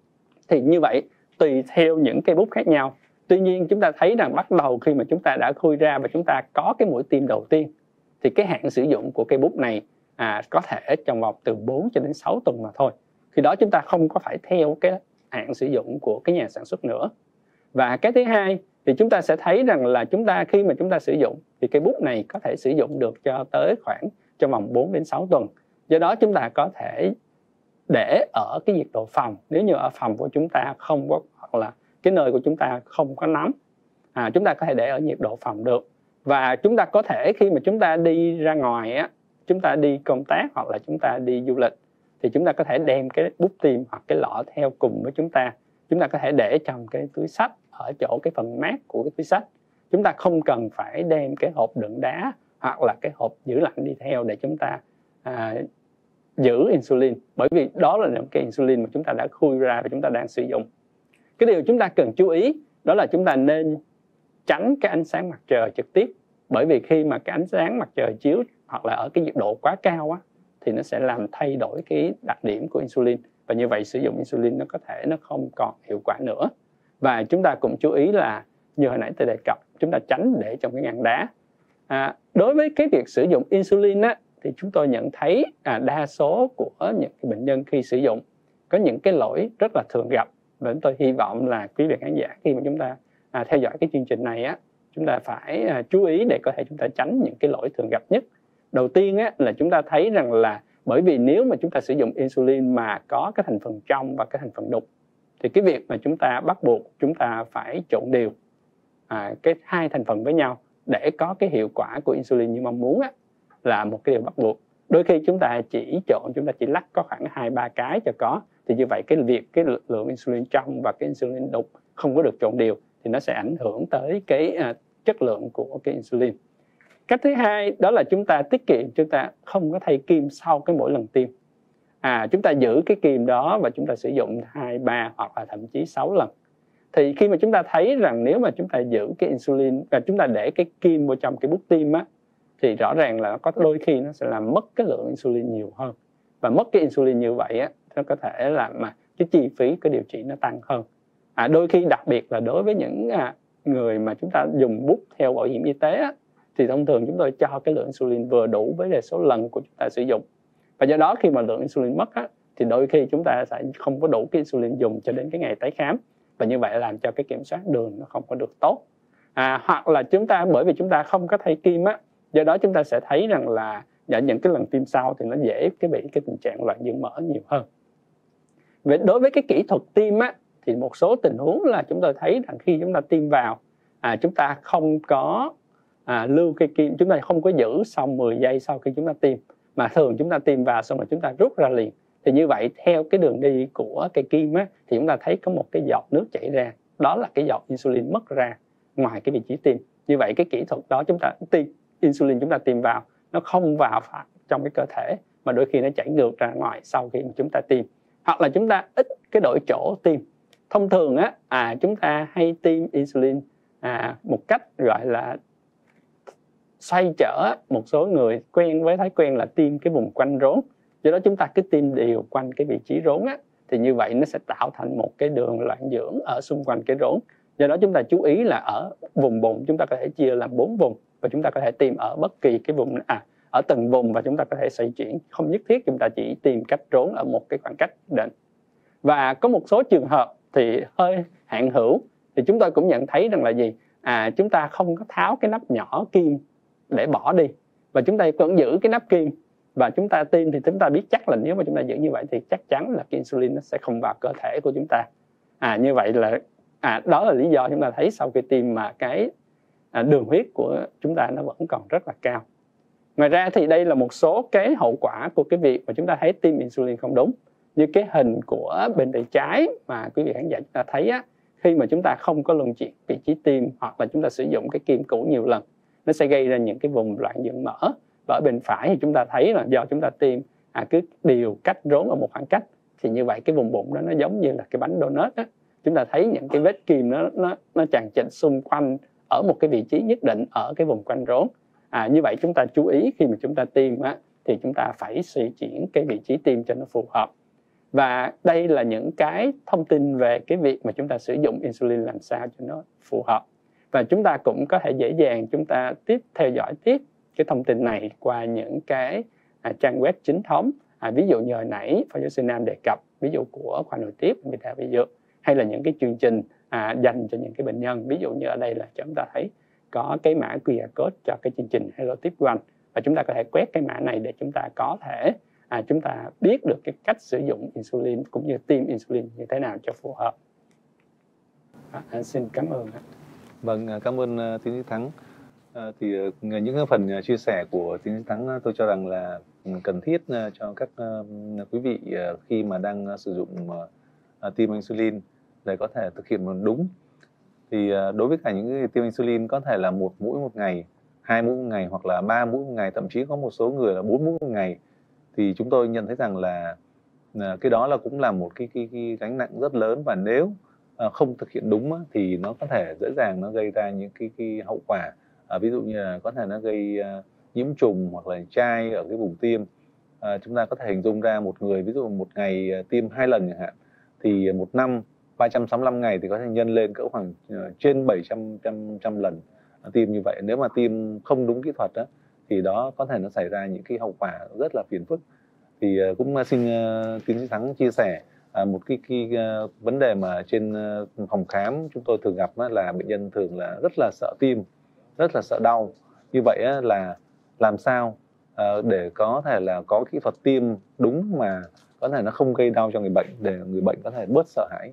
D: thì như vậy tùy theo những cây bút khác nhau. Tuy nhiên chúng ta thấy rằng bắt đầu khi mà chúng ta đã khui ra và chúng ta có cái mũi tiêm đầu tiên, thì cái hạn sử dụng của cây bút này có thể trong vòng từ 4 cho đến 6 tuần mà thôi. Khi đó chúng ta không có phải theo cái hạn sử dụng của cái nhà sản xuất nữa. Và cái thứ hai thì chúng ta sẽ thấy rằng là khi mà chúng ta sử dụng thì cây bút này có thể sử dụng được cho tới khoảng trong vòng 4 đến 6 tuần. Do đó chúng ta có thể để ở cái nhiệt độ phòng, nếu như ở phòng của chúng ta không có, hoặc là cái nơi của chúng ta không có nóng, chúng ta có thể để ở nhiệt độ phòng được. Và chúng ta có thể khi mà chúng ta đi ra ngoài á, chúng ta đi công tác hoặc là chúng ta đi du lịch, thì chúng ta có thể đem cái bút tiêm hoặc cái lọ theo cùng với chúng ta. Chúng ta có thể để trong cái túi xách ở chỗ cái phần mát của cái túi xách. Chúng ta không cần phải đem cái hộp đựng đá hoặc là cái hộp giữ lạnh đi theo để chúng ta giữ insulin, bởi vì đó là những cái insulin mà chúng ta đã khui ra và chúng ta đang sử dụng. Cái điều chúng ta cần chú ý đó là chúng ta nên tránh cái ánh sáng mặt trời trực tiếp, bởi vì khi mà cái ánh sáng mặt trời chiếu hoặc là ở cái nhiệt độ quá cao á, thì nó sẽ làm thay đổi cái đặc điểm của insulin, và như vậy sử dụng insulin nó có thể nó không còn hiệu quả nữa. Và chúng ta cũng chú ý là như hồi nãy tôi đề cập, chúng ta tránh để trong cái ngăn đá. Đối với cái việc sử dụng insulin á, thì chúng tôi nhận thấy đa số của những cái bệnh nhân khi sử dụng có những cái lỗi rất là thường gặp, và tôi hy vọng là quý vị khán giả khi mà chúng ta theo dõi cái chương trình này á, chúng ta phải chú ý để có thể chúng ta tránh những cái lỗi thường gặp nhất. Đầu tiên á, là chúng ta thấy rằng là bởi vì nếu mà chúng ta sử dụng insulin mà có cái thành phần trong và cái thành phần đục, thì cái việc mà chúng ta bắt buộc chúng ta phải trộn đều cái hai thành phần với nhau để có cái hiệu quả của insulin như mong muốn á, là một cái điều bắt buộc. Đôi khi chúng ta chỉ trộn, chúng ta chỉ lắc có khoảng 2-3 cái cho có, thì như vậy cái lượng insulin trong và cái insulin đục không có được trộn đều thì nó sẽ ảnh hưởng tới cái chất lượng của cái insulin. Cách thứ hai đó là chúng ta tiết kiệm, chúng ta không có thay kim sau cái mỗi lần tiêm. Chúng ta giữ cái kim đó và chúng ta sử dụng 2-3 hoặc là thậm chí 6 lần. Thì khi mà chúng ta thấy rằng nếu mà chúng ta giữ cái insulin và chúng ta để cái kim vào trong cái bút tiêm á, thì rõ ràng là có đôi khi nó sẽ làm mất cái lượng insulin nhiều hơn. Và mất cái insulin như vậy á, nó có thể làm mà cái chi phí cái điều trị nó tăng hơn. Đôi khi đặc biệt là đối với những người mà chúng ta dùng bút theo bảo hiểm y tế á, thì thông thường chúng tôi cho cái lượng insulin vừa đủ với số lần của chúng ta sử dụng. Và do đó khi mà lượng insulin mất á, thì đôi khi chúng ta sẽ không có đủ cái insulin dùng cho đến cái ngày tái khám. Và như vậy làm cho cái kiểm soát đường nó không có được tốt. Hoặc là chúng ta bởi vì chúng ta không có thay kim á, Do đó chúng ta sẽ thấy rằng là ở những cái lần tiêm sau thì nó dễ bị cái tình trạng loạn dưỡng mỡ nhiều hơn. Vậy đối với cái kỹ thuật tiêm á, thì một số tình huống là chúng tôi thấy rằng khi chúng ta tiêm vào, chúng ta không có lưu cây kim, chúng ta không có giữ xong 10 giây sau khi chúng ta tiêm, mà thường chúng ta tiêm vào xong rồi chúng ta rút ra liền. Thì như vậy theo cái đường đi của cây kim á, thì chúng ta thấy có một cái giọt nước chảy ra, đó là cái giọt insulin mất ra ngoài cái vị trí tiêm. Như vậy cái kỹ thuật đó chúng ta tiêm insulin chúng ta tiêm vào, nó không vào trong cái cơ thể, mà đôi khi nó chảy ngược ra ngoài sau khi mà chúng ta tiêm. Hoặc là chúng ta ít cái đổi chỗ tiêm. Thông thường á, chúng ta hay tiêm insulin một cách gọi là xoay trở. Một số người quen với thói quen là tiêm cái vùng quanh rốn, do đó chúng ta cứ tiêm đều quanh cái vị trí rốn á, thì như vậy nó sẽ tạo thành một cái đường loạn dưỡng ở xung quanh cái rốn. Do đó chúng ta chú ý là ở vùng bụng chúng ta có thể chia làm 4 vùng, và chúng ta có thể tiêm ở bất kỳ cái vùng ở từng vùng, và chúng ta có thể xoay chuyển, không nhất thiết chúng ta chỉ tiêm cách rốn ở một cái khoảng cách định. Và có một số trường hợp thì hơi hạn hữu, thì chúng tôi cũng nhận thấy rằng là gì? Chúng ta không có tháo cái nắp nhỏ kim để bỏ đi, và chúng ta vẫn giữ cái nắp kim, và chúng ta tiêm thì chúng ta biết chắc là nếu mà chúng ta giữ như vậy thì chắc chắn là cái insulin nó sẽ không vào cơ thể của chúng ta. Như vậy là đó là lý do chúng ta thấy sau khi tiêm mà cái đường huyết của chúng ta nó vẫn còn rất là cao. Ngoài ra thì đây là một số cái hậu quả của cái việc mà chúng ta thấy tiêm insulin không đúng. Như cái hình của bên tay trái mà quý vị khán giả chúng ta thấy á, khi mà chúng ta không có luân chuyển vị trí tiêm, hoặc là chúng ta sử dụng cái kim cũ nhiều lần, nó sẽ gây ra những cái vùng loạn dưỡng mỡ. Và ở bên phải thì chúng ta thấy là do chúng ta tiêm cứ đều cách rốn ở một khoảng cách, thì như vậy cái vùng bụng đó nó giống như là cái bánh donut á. Chúng ta thấy những cái vết kim nó chằng chịt xung quanh ở một cái vị trí nhất định ở cái vùng quanh rốn. Như vậy chúng ta chú ý khi mà chúng ta tiêm á, thì chúng ta phải suy chuyển cái vị trí tiêm cho nó phù hợp. Và đây là những cái thông tin về cái việc mà chúng ta sử dụng insulin làm sao cho nó phù hợp. Và chúng ta cũng có thể dễ dàng chúng ta theo dõi tiếp cái thông tin này qua những cái trang web chính thống. Ví dụ như hồi nãy Phó Giáo sư Nam đề cập, ví dụ của khoa nội tiết bệnh viện Đại học Y Dược, hay là những cái chương trình dành cho những cái bệnh nhân. Ví dụ như ở đây là chúng ta thấy có cái mã QR code cho cái chương trình Hello Tip One, và chúng ta có thể quét cái mã này để chúng ta có thể chúng ta biết được cái cách sử dụng insulin cũng như tiêm insulin như thế nào cho phù hợp. Xin cảm ơn.
B: Vâng, cảm ơn tiến sĩ Thắng. Thì những phần chia sẻ của tiến sĩ Thắng tôi cho rằng là cần thiết cho các quý vị khi mà đang sử dụng tiêm insulin để có thể thực hiện đúng. Thì đối với cả những tiêm insulin có thể là 1 mũi một ngày, 2 mũi một ngày, hoặc là 3 mũi một ngày, thậm chí có một số người là 4 mũi một ngày, thì chúng tôi nhận thấy rằng là cái đó là cũng là một cái gánh nặng rất lớn, và nếu không thực hiện đúng thì nó có thể dễ dàng nó gây ra những cái hậu quả. Ví dụ như là có thể nó gây nhiễm trùng hoặc là chai ở cái vùng tiêm. Chúng ta có thể hình dung ra một người ví dụ một ngày tiêm 2 lần chẳng hạn, thì một năm 365 ngày thì có thể nhân lên cỡ khoảng trên 700 lần tiêm như vậy. Nếu mà tiêm không đúng kỹ thuật thì đó có thể nó xảy ra những cái hậu quả rất là phiền phức. Thì cũng xin tiến sĩ Thắng chia sẻ một cái vấn đề mà trên phòng khám chúng tôi thường gặp là bệnh nhân thường là rất là sợ tiêm, rất là sợ đau. Như vậy là làm sao để có thể là có kỹ thuật tiêm đúng mà có thể nó không gây đau cho người bệnh, để người bệnh có thể bớt sợ hãi.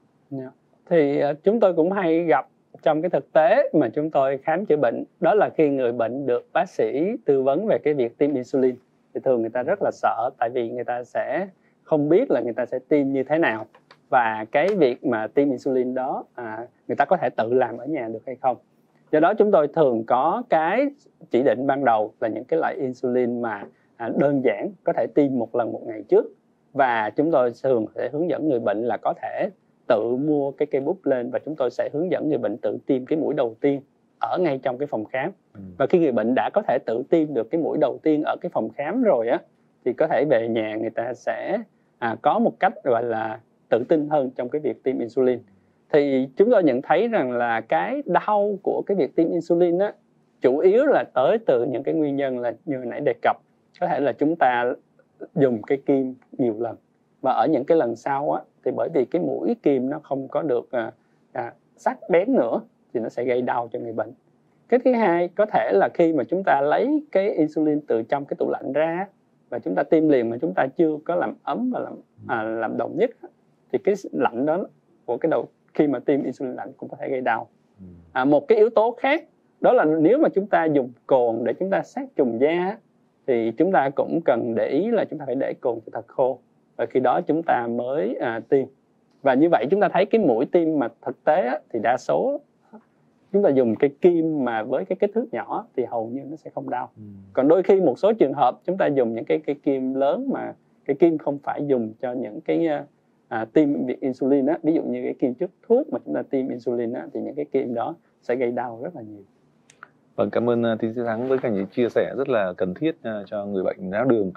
D: Thì chúng tôi cũng hay gặp trong cái thực tế mà chúng tôi khám chữa bệnh, đó là khi người bệnh được bác sĩ tư vấn về cái việc tiêm insulin thì thường người ta rất là sợ, tại vì người ta sẽ không biết là người ta sẽ tiêm như thế nào, và cái việc mà tiêm insulin đó người ta có thể tự làm ở nhà được hay không. Do đó chúng tôi thường có cái chỉ định ban đầu là những cái loại insulin mà đơn giản, có thể tiêm 1 lần một ngày trước, và chúng tôi thường sẽ hướng dẫn người bệnh là có thể tự mua cái cây bút lên, và chúng tôi sẽ hướng dẫn người bệnh tự tiêm cái mũi đầu tiên ở ngay trong cái phòng khám. Và khi người bệnh đã có thể tự tiêm được cái mũi đầu tiên ở cái phòng khám rồi thì có thể về nhà người ta sẽ có một cách gọi là tự tin hơn trong cái việc tiêm insulin. Thì chúng tôi nhận thấy rằng là cái đau của cái việc tiêm insulin chủ yếu là tới từ những cái nguyên nhân là như hồi nãy đề cập. Có thể là chúng ta dùng cái kim nhiều lần, và ở những cái lần sau thì bởi vì cái mũi kim nó không có được sắc bén nữa thì nó sẽ gây đau cho người bệnh. Cái thứ hai có thể là khi mà chúng ta lấy cái insulin từ trong cái tủ lạnh ra và chúng ta tiêm liền mà chúng ta chưa có làm ấm và làm đồng nhất, thì cái lạnh đó của cái đầu khi mà tiêm insulin lạnh cũng có thể gây đau. Một cái yếu tố khác đó là nếu mà chúng ta dùng cồn để chúng ta sát trùng da thì chúng ta cũng cần để ý là chúng ta phải để cồn cho thật khô, và khi đó chúng ta mới tiêm. Và như vậy chúng ta thấy cái mũi tiêm mà thực tế thì đa số chúng ta dùng cái kim mà với cái kích thước nhỏ thì hầu như nó sẽ không đau. Còn đôi khi một số trường hợp chúng ta dùng những cái kim lớn mà cái kim không phải dùng cho những cái tiêm insulin ví dụ như cái kim trước thuốc mà chúng ta tiêm insulin thì những cái kim đó sẽ gây đau rất là nhiều.
B: Vâng, cảm ơn tiến sĩ Thắng với cả những chia sẻ rất là cần thiết cho người bệnh đái tháo đường.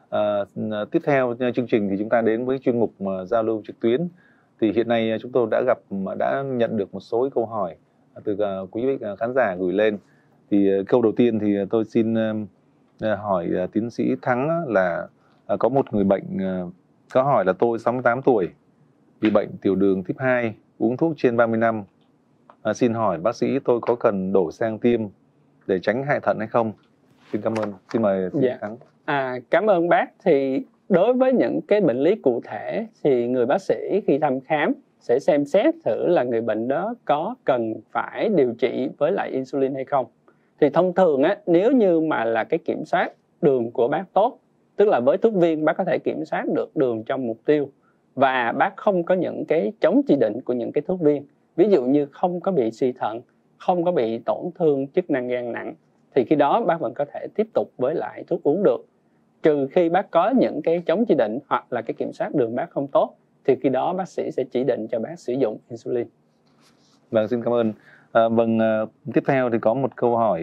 B: Tiếp theo chương trình thì chúng ta đến với chuyên mục giao lưu trực tuyến. Thì hiện nay chúng tôi đã nhận được một số câu hỏi từ quý vị khán giả gửi lên. Thì câu đầu tiên thì tôi xin hỏi tiến sĩ Thắng là có một người bệnh có hỏi là tôi 68 tuổi, bị bệnh tiểu đường type 2, uống thuốc trên 30 năm. Xin hỏi bác sĩ tôi có cần đổi sang tiêm để tránh hại thận hay không? Xin cảm ơn. Xin mời tiến sĩ Thắng.
D: Cảm ơn bác. Thì đối với những cái bệnh lý cụ thể thì người bác sĩ khi thăm khám sẽ xem xét thử là người bệnh đó có cần phải điều trị với lại insulin hay không. Thì thông thường nếu như mà là cái kiểm soát đường của bác tốt, tức là với thuốc viên bác có thể kiểm soát được đường trong mục tiêu và bác không có những cái chống chỉ định của những cái thuốc viên, ví dụ như không có bị suy thận, không có bị tổn thương chức năng gan nặng, thì khi đó bác vẫn có thể tiếp tục với lại thuốc uống được. Trừ khi bác có những cái chống chỉ định hoặc là cái kiểm soát đường bác không tốt thì khi đó bác sĩ sẽ chỉ định cho bác sử dụng insulin.
B: Vâng, xin cảm ơn. Tiếp theo thì có một câu hỏi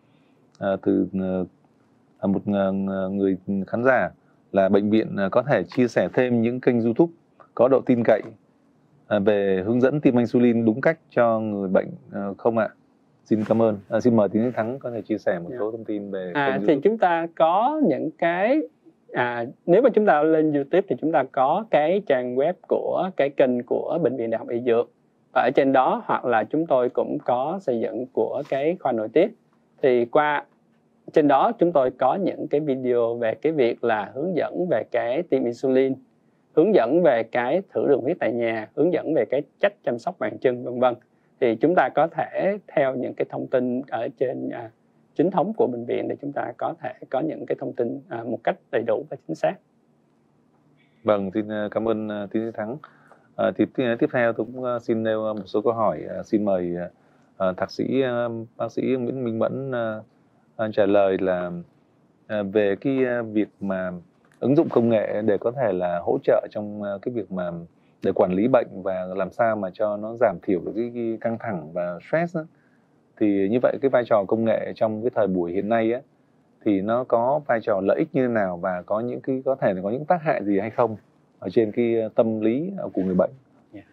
B: từ một người khán giả là bệnh viện có thể chia sẻ thêm những kênh YouTube có độ tin cậy về hướng dẫn tiêm insulin đúng cách cho người bệnh không ạ? Xin cảm ơn. Xin mời tiến sĩ Thắng có thể chia sẻ một số thông tin về kênh YouTube.
D: Thì chúng ta có những cái nếu mà chúng ta lên YouTube thì chúng ta có cái trang web của cái kênh của Bệnh viện Đại học Y Dược, và ở trên đó hoặc là chúng tôi cũng có xây dựng của cái khoa nội tiết. Thì qua trên đó chúng tôi có những cái video về cái việc là hướng dẫn về cái tiêm insulin, hướng dẫn về cái thử đường huyết tại nhà, hướng dẫn về cái cách chăm sóc bàn chân vân vân. Thì chúng ta có thể theo những cái thông tin ở trên chính thống của bệnh viện để chúng ta có thể có những cái thông tin một cách đầy đủ và chính xác.
B: Vâng, xin cảm ơn tiến sĩ Thắng. Thì tiếp theo tôi cũng xin nêu một số câu hỏi. Xin mời thạc sĩ bác sĩ Nguyễn Minh Mẫn trả lời là về cái việc mà ứng dụng công nghệ để có thể là hỗ trợ trong cái việc mà để quản lý bệnh và làm sao mà cho nó giảm thiểu được cái căng thẳng và stress đó. Thì như vậy cái vai trò công nghệ trong cái thời buổi hiện nay thì nó có vai trò lợi ích như thế nào và có những cái có thể là có những tác hại gì hay không ở trên cái tâm lý của người bệnh?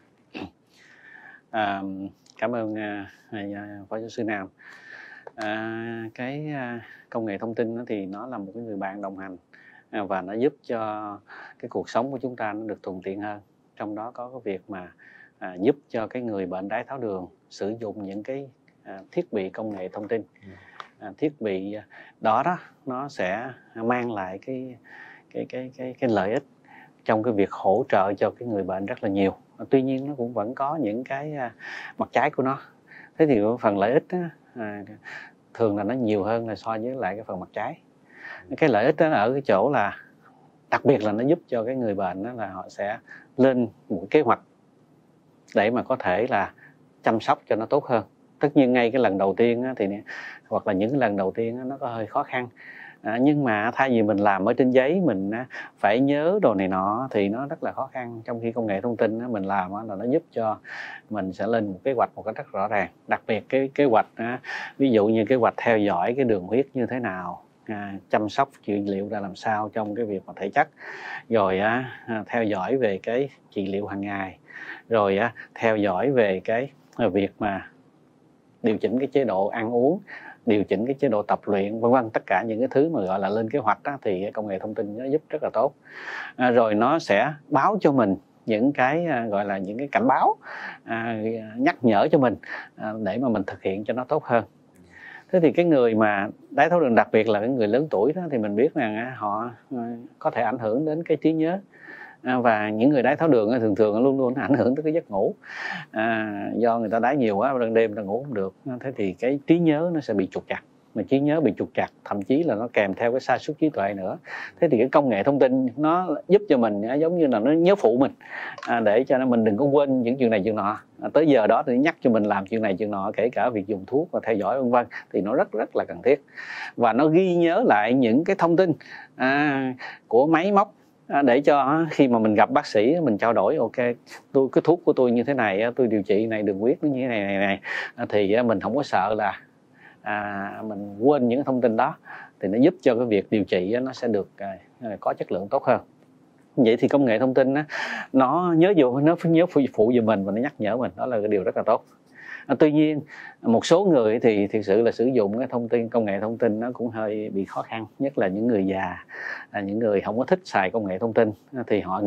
C: Cảm ơn phó giáo sư Nam. Cái công nghệ thông tin thì nó là một cái người bạn đồng hành và nó giúp cho cái cuộc sống của chúng ta nó được thuận tiện hơn. Trong đó có cái việc mà giúp cho cái người bệnh đái tháo đường sử dụng những cái thiết bị công nghệ thông tin. Thiết bị đó nó sẽ mang lại cái lợi ích trong cái việc hỗ trợ cho cái người bệnh rất là nhiều. Tuy nhiên nó cũng vẫn có những cái mặt trái của nó. Thế thì phần lợi ích thường là nó nhiều hơn là so với lại cái phần mặt trái. Cái lợi ích đó ở cái chỗ là đặc biệt là nó giúp cho cái người bệnh đó là họ sẽ lên một kế hoạch để mà có thể là chăm sóc cho nó tốt hơn. Tất nhiên ngay cái lần đầu tiên thì hoặc là những cái lần đầu tiên nó có hơi khó khăn, nhưng mà thay vì mình làm ở trên giấy mình phải nhớ đồ này nọ thì nó rất là khó khăn. Trong khi công nghệ thông tin mình làm là nó giúp cho mình sẽ lên một kế hoạch một cách rất rõ ràng. Đặc biệt cái kế hoạch ví dụ như kế hoạch theo dõi cái đường huyết như thế nào, chăm sóc trị liệu ra làm sao trong cái việc mà thể chất, rồi theo dõi về cái trị liệu hàng ngày, rồi theo dõi về cái việc mà điều chỉnh cái chế độ ăn uống, điều chỉnh cái chế độ tập luyện vân vân, tất cả những cái thứ mà gọi là lên kế hoạch thì công nghệ thông tin nó giúp rất là tốt. Rồi nó sẽ báo cho mình những cái gọi là những cái cảnh báo, nhắc nhở cho mình để mà mình thực hiện cho nó tốt hơn. Thế thì cái người mà đái tháo đường, đặc biệt là cái người lớn tuổi đó, thì mình biết rằng họ có thể ảnh hưởng đến cái trí nhớ. Và những người đái tháo đường thường thường luôn luôn ảnh hưởng tới cái giấc ngủ. Do người ta đái nhiều quá, ban đêm ta ngủ không được, thế thì cái trí nhớ nó sẽ bị trục trặc. Mà trí nhớ bị trục trặc, thậm chí là nó kèm theo cái sa sút trí tuệ nữa. Thế thì cái công nghệ thông tin nó giúp cho mình giống như là nó nhớ phụ mình, để cho mình đừng có quên những chuyện này chuyện nọ. Tới giờ đó thì nhắc cho mình làm chuyện này chuyện nọ, kể cả việc dùng thuốc và theo dõi vân vân, thì nó rất rất là cần thiết. Và nó ghi nhớ lại những cái thông tin của máy móc, để cho khi mà mình gặp bác sĩ mình trao đổi, ok, cái thuốc của tôi như thế này, tôi điều trị này, đường huyết nó như thế này, thì mình không có sợ là mình quên những thông tin đó, thì nó giúp cho cái việc điều trị nó sẽ được có chất lượng tốt hơn. Vậy thì công nghệ thông tin nó nhớ phụ giùm mình và nó nhắc nhở mình, đó là cái điều rất là tốt. Tuy nhiên một số người thì thực sự là sử dụng cái công nghệ thông tin nó cũng hơi bị khó khăn, nhất là những người già, những người không có thích xài công nghệ thông tin thì họ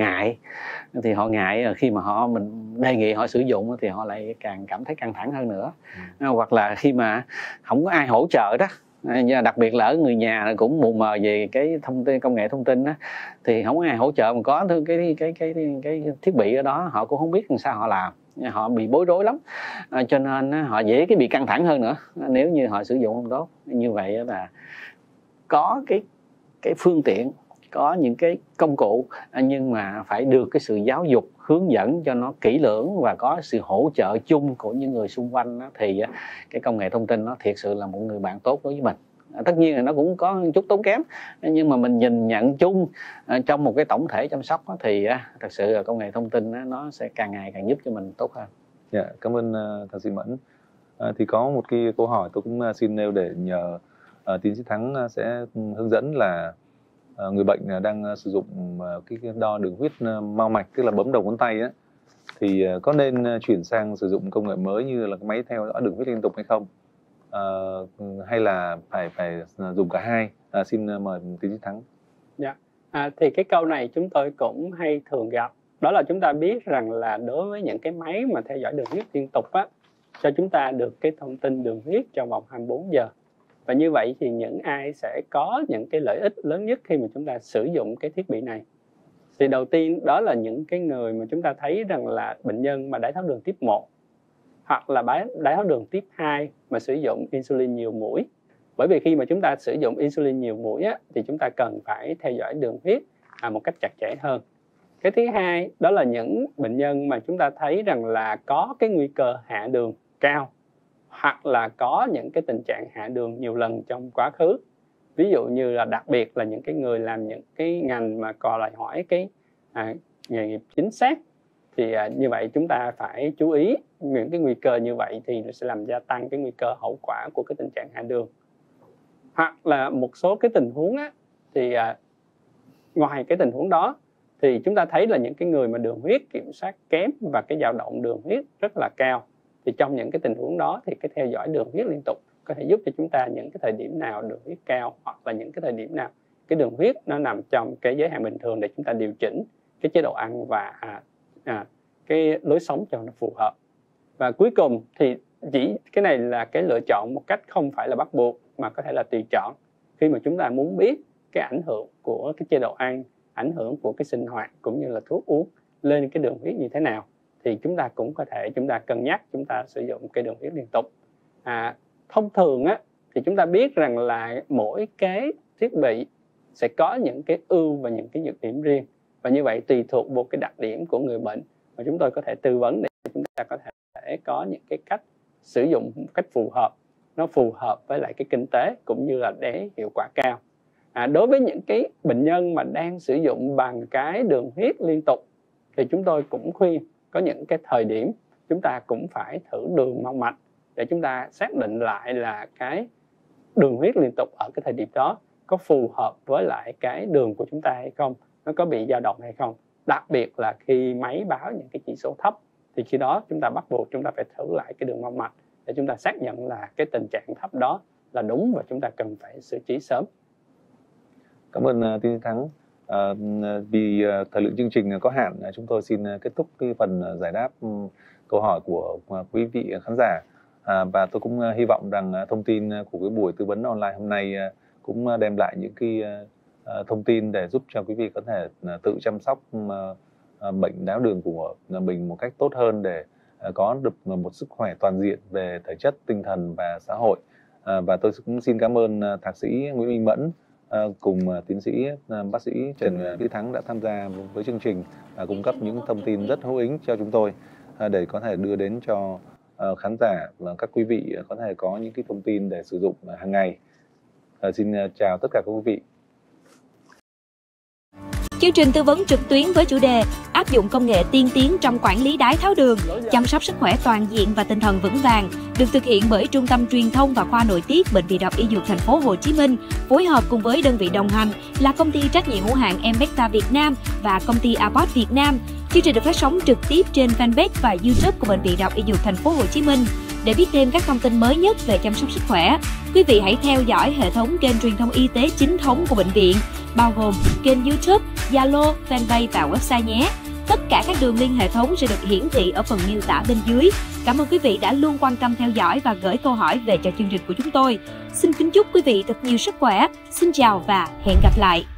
C: ngại, khi mà mình đề nghị họ sử dụng thì họ lại càng cảm thấy căng thẳng hơn nữa. Hoặc là khi mà không có ai hỗ trợ đó, đặc biệt là ở người nhà cũng mù mờ về cái công nghệ thông tin đó, thì không có ai hỗ trợ, mà có cái thiết bị ở đó họ cũng không biết làm sao họ làm, họ bị bối rối lắm, cho nên họ dễ bị căng thẳng hơn nữa nếu như họ sử dụng không tốt. Như vậy là có cái phương tiện, có những cái công cụ, nhưng mà phải được cái sự giáo dục hướng dẫn cho nó kỹ lưỡng và có sự hỗ trợ chung của những người xung quanh đó, thì cái công nghệ thông tin nó thiệt sự là một người bạn tốt đối với mình. Tất nhiên là nó cũng có một chút tốn kém, nhưng mà mình nhìn nhận chung trong một cái tổng thể chăm sóc đó, thì thật sự là công nghệ thông tin nó sẽ càng ngày càng giúp cho mình tốt hơn.
B: Dạ, cảm ơn thạc sĩ Mẫn. Thì có một cái câu hỏi tôi cũng xin nêu để nhờ tiến sĩ Thắng sẽ hướng dẫn là người bệnh đang sử dụng cái đo đường huyết mao mạch, tức là bấm đầu ngón tay ấy, thì có nên chuyển sang sử dụng công nghệ mới như là cái máy theo dõi đường huyết liên tục hay không? Hay là phải dùng cả hai? Xin mời tiến sĩ Thắng.
D: Dạ. Thì cái câu này chúng tôi cũng hay thường gặp, đó là chúng ta biết rằng là đối với những cái máy mà theo dõi đường huyết liên tục á, cho chúng ta được cái thông tin đường huyết trong vòng 24 giờ. Và như vậy thì những ai sẽ có những cái lợi ích lớn nhất khi mà chúng ta sử dụng cái thiết bị này? Thì đầu tiên đó là những cái người mà chúng ta thấy rằng là bệnh nhân mà đái tháo đường tiếp 1 hoặc là đái tháo đường tiếp 2 mà sử dụng insulin nhiều mũi. Bởi vì khi mà chúng ta sử dụng insulin nhiều mũi á, thì chúng ta cần phải theo dõi đường huyết một cách chặt chẽ hơn. Cái thứ hai đó là những bệnh nhân mà chúng ta thấy rằng là có cái nguy cơ hạ đường cao, hoặc là có những cái tình trạng hạ đường nhiều lần trong quá khứ. Ví dụ như là đặc biệt là những cái người làm những cái ngành mà đòi hỏi cái nghề nghiệp chính xác, thì như vậy chúng ta phải chú ý những cái nguy cơ như vậy thì nó sẽ làm gia tăng cái nguy cơ hậu quả của cái tình trạng hạ đường. Hoặc là một số cái tình huống á, thì ngoài cái tình huống đó thì chúng ta thấy là những cái người mà đường huyết kiểm soát kém và cái dao động đường huyết rất là cao, thì trong những cái tình huống đó thì cái theo dõi đường huyết liên tục có thể giúp cho chúng ta những cái thời điểm nào đường huyết cao, hoặc là những cái thời điểm nào cái đường huyết nó nằm trong cái giới hạn bình thường, để chúng ta điều chỉnh cái chế độ ăn và cái lối sống cho nó phù hợp. Và cuối cùng thì chỉ cái này là cái lựa chọn một cách không phải là bắt buộc, mà có thể là tùy chọn. Khi mà chúng ta muốn biết cái ảnh hưởng của cái chế độ ăn, ảnh hưởng của cái sinh hoạt cũng như là thuốc uống lên cái đường huyết như thế nào, thì chúng ta cũng có thể chúng ta cân nhắc chúng ta sử dụng cái đường huyết liên tục. Thông thường á, thì chúng ta biết rằng là mỗi cái thiết bị sẽ có những cái ưu và những cái nhược điểm riêng, và như vậy tùy thuộc vào cái đặc điểm của người bệnh mà chúng tôi có thể tư vấn để chúng ta có thể có những cái cách sử dụng một cách phù hợp, nó phù hợp với lại cái kinh tế cũng như là để hiệu quả cao. Đối với những cái bệnh nhân mà đang sử dụng bằng cái đường huyết liên tục thì chúng tôi cũng khuyên có những cái thời điểm chúng ta cũng phải thử đường mao mạch để chúng ta xác định lại là cái đường huyết liên tục ở cái thời điểm đó có phù hợp với lại cái đường của chúng ta hay không, nó có bị dao động hay không. Đặc biệt là khi máy báo những cái chỉ số thấp thì khi đó chúng ta bắt buộc chúng ta phải thử lại cái đường mao mạch để chúng ta xác nhận là cái tình trạng thấp đó là đúng và chúng ta cần phải xử trí sớm.
B: Cảm ơn tiến sĩ Thắng. Vì thời lượng chương trình có hạn, chúng tôi xin kết thúc cái phần giải đáp câu hỏi của quý vị khán giả. Và tôi cũng hy vọng rằng thông tin của cái buổi tư vấn online hôm nay cũng đem lại những cái thông tin để giúp cho quý vị có thể tự chăm sóc bệnh đái tháo đường của mình một cách tốt hơn, để có được một sức khỏe toàn diện về thể chất, tinh thần và xã hội. Và tôi cũng xin cảm ơn Thạc sĩ Nguyễn Minh Mẫn cùng tiến sĩ bác sĩ Trần Vĩ Thắng đã tham gia với chương trình và cung cấp những thông tin rất hữu ích cho chúng tôi để có thể đưa đến cho khán giả và các quý vị có thể có những cái thông tin để sử dụng hàng ngày. Xin chào tất cả các quý vị.
A: Chương trình tư vấn trực tuyến với chủ đề áp dụng công nghệ tiên tiến trong quản lý đái tháo đường, chăm sóc sức khỏe toàn diện và tinh thần vững vàng được thực hiện bởi Trung tâm Truyền thông và Khoa Nội tiết Bệnh viện Đại học Y Dược Thành phố Hồ Chí Minh, phối hợp cùng với đơn vị đồng hành là công ty trách nhiệm hữu hạn Embecta Việt Nam và công ty Abbott Việt Nam. Chương trình được phát sóng trực tiếp trên fanpage và YouTube của Bệnh viện Đại học Y Dược Thành phố Hồ Chí Minh. Để biết thêm các thông tin mới nhất về chăm sóc sức khỏe, quý vị hãy theo dõi hệ thống kênh truyền thông y tế chính thống của bệnh viện, bao gồm kênh YouTube, Zalo, fanpage và website nhé. Tất cả các đường link hệ thống sẽ được hiển thị ở phần miêu tả bên dưới. Cảm ơn quý vị đã luôn quan tâm theo dõi và gửi câu hỏi về cho chương trình của chúng tôi. Xin kính chúc quý vị thật nhiều sức khỏe. Xin chào và hẹn gặp lại.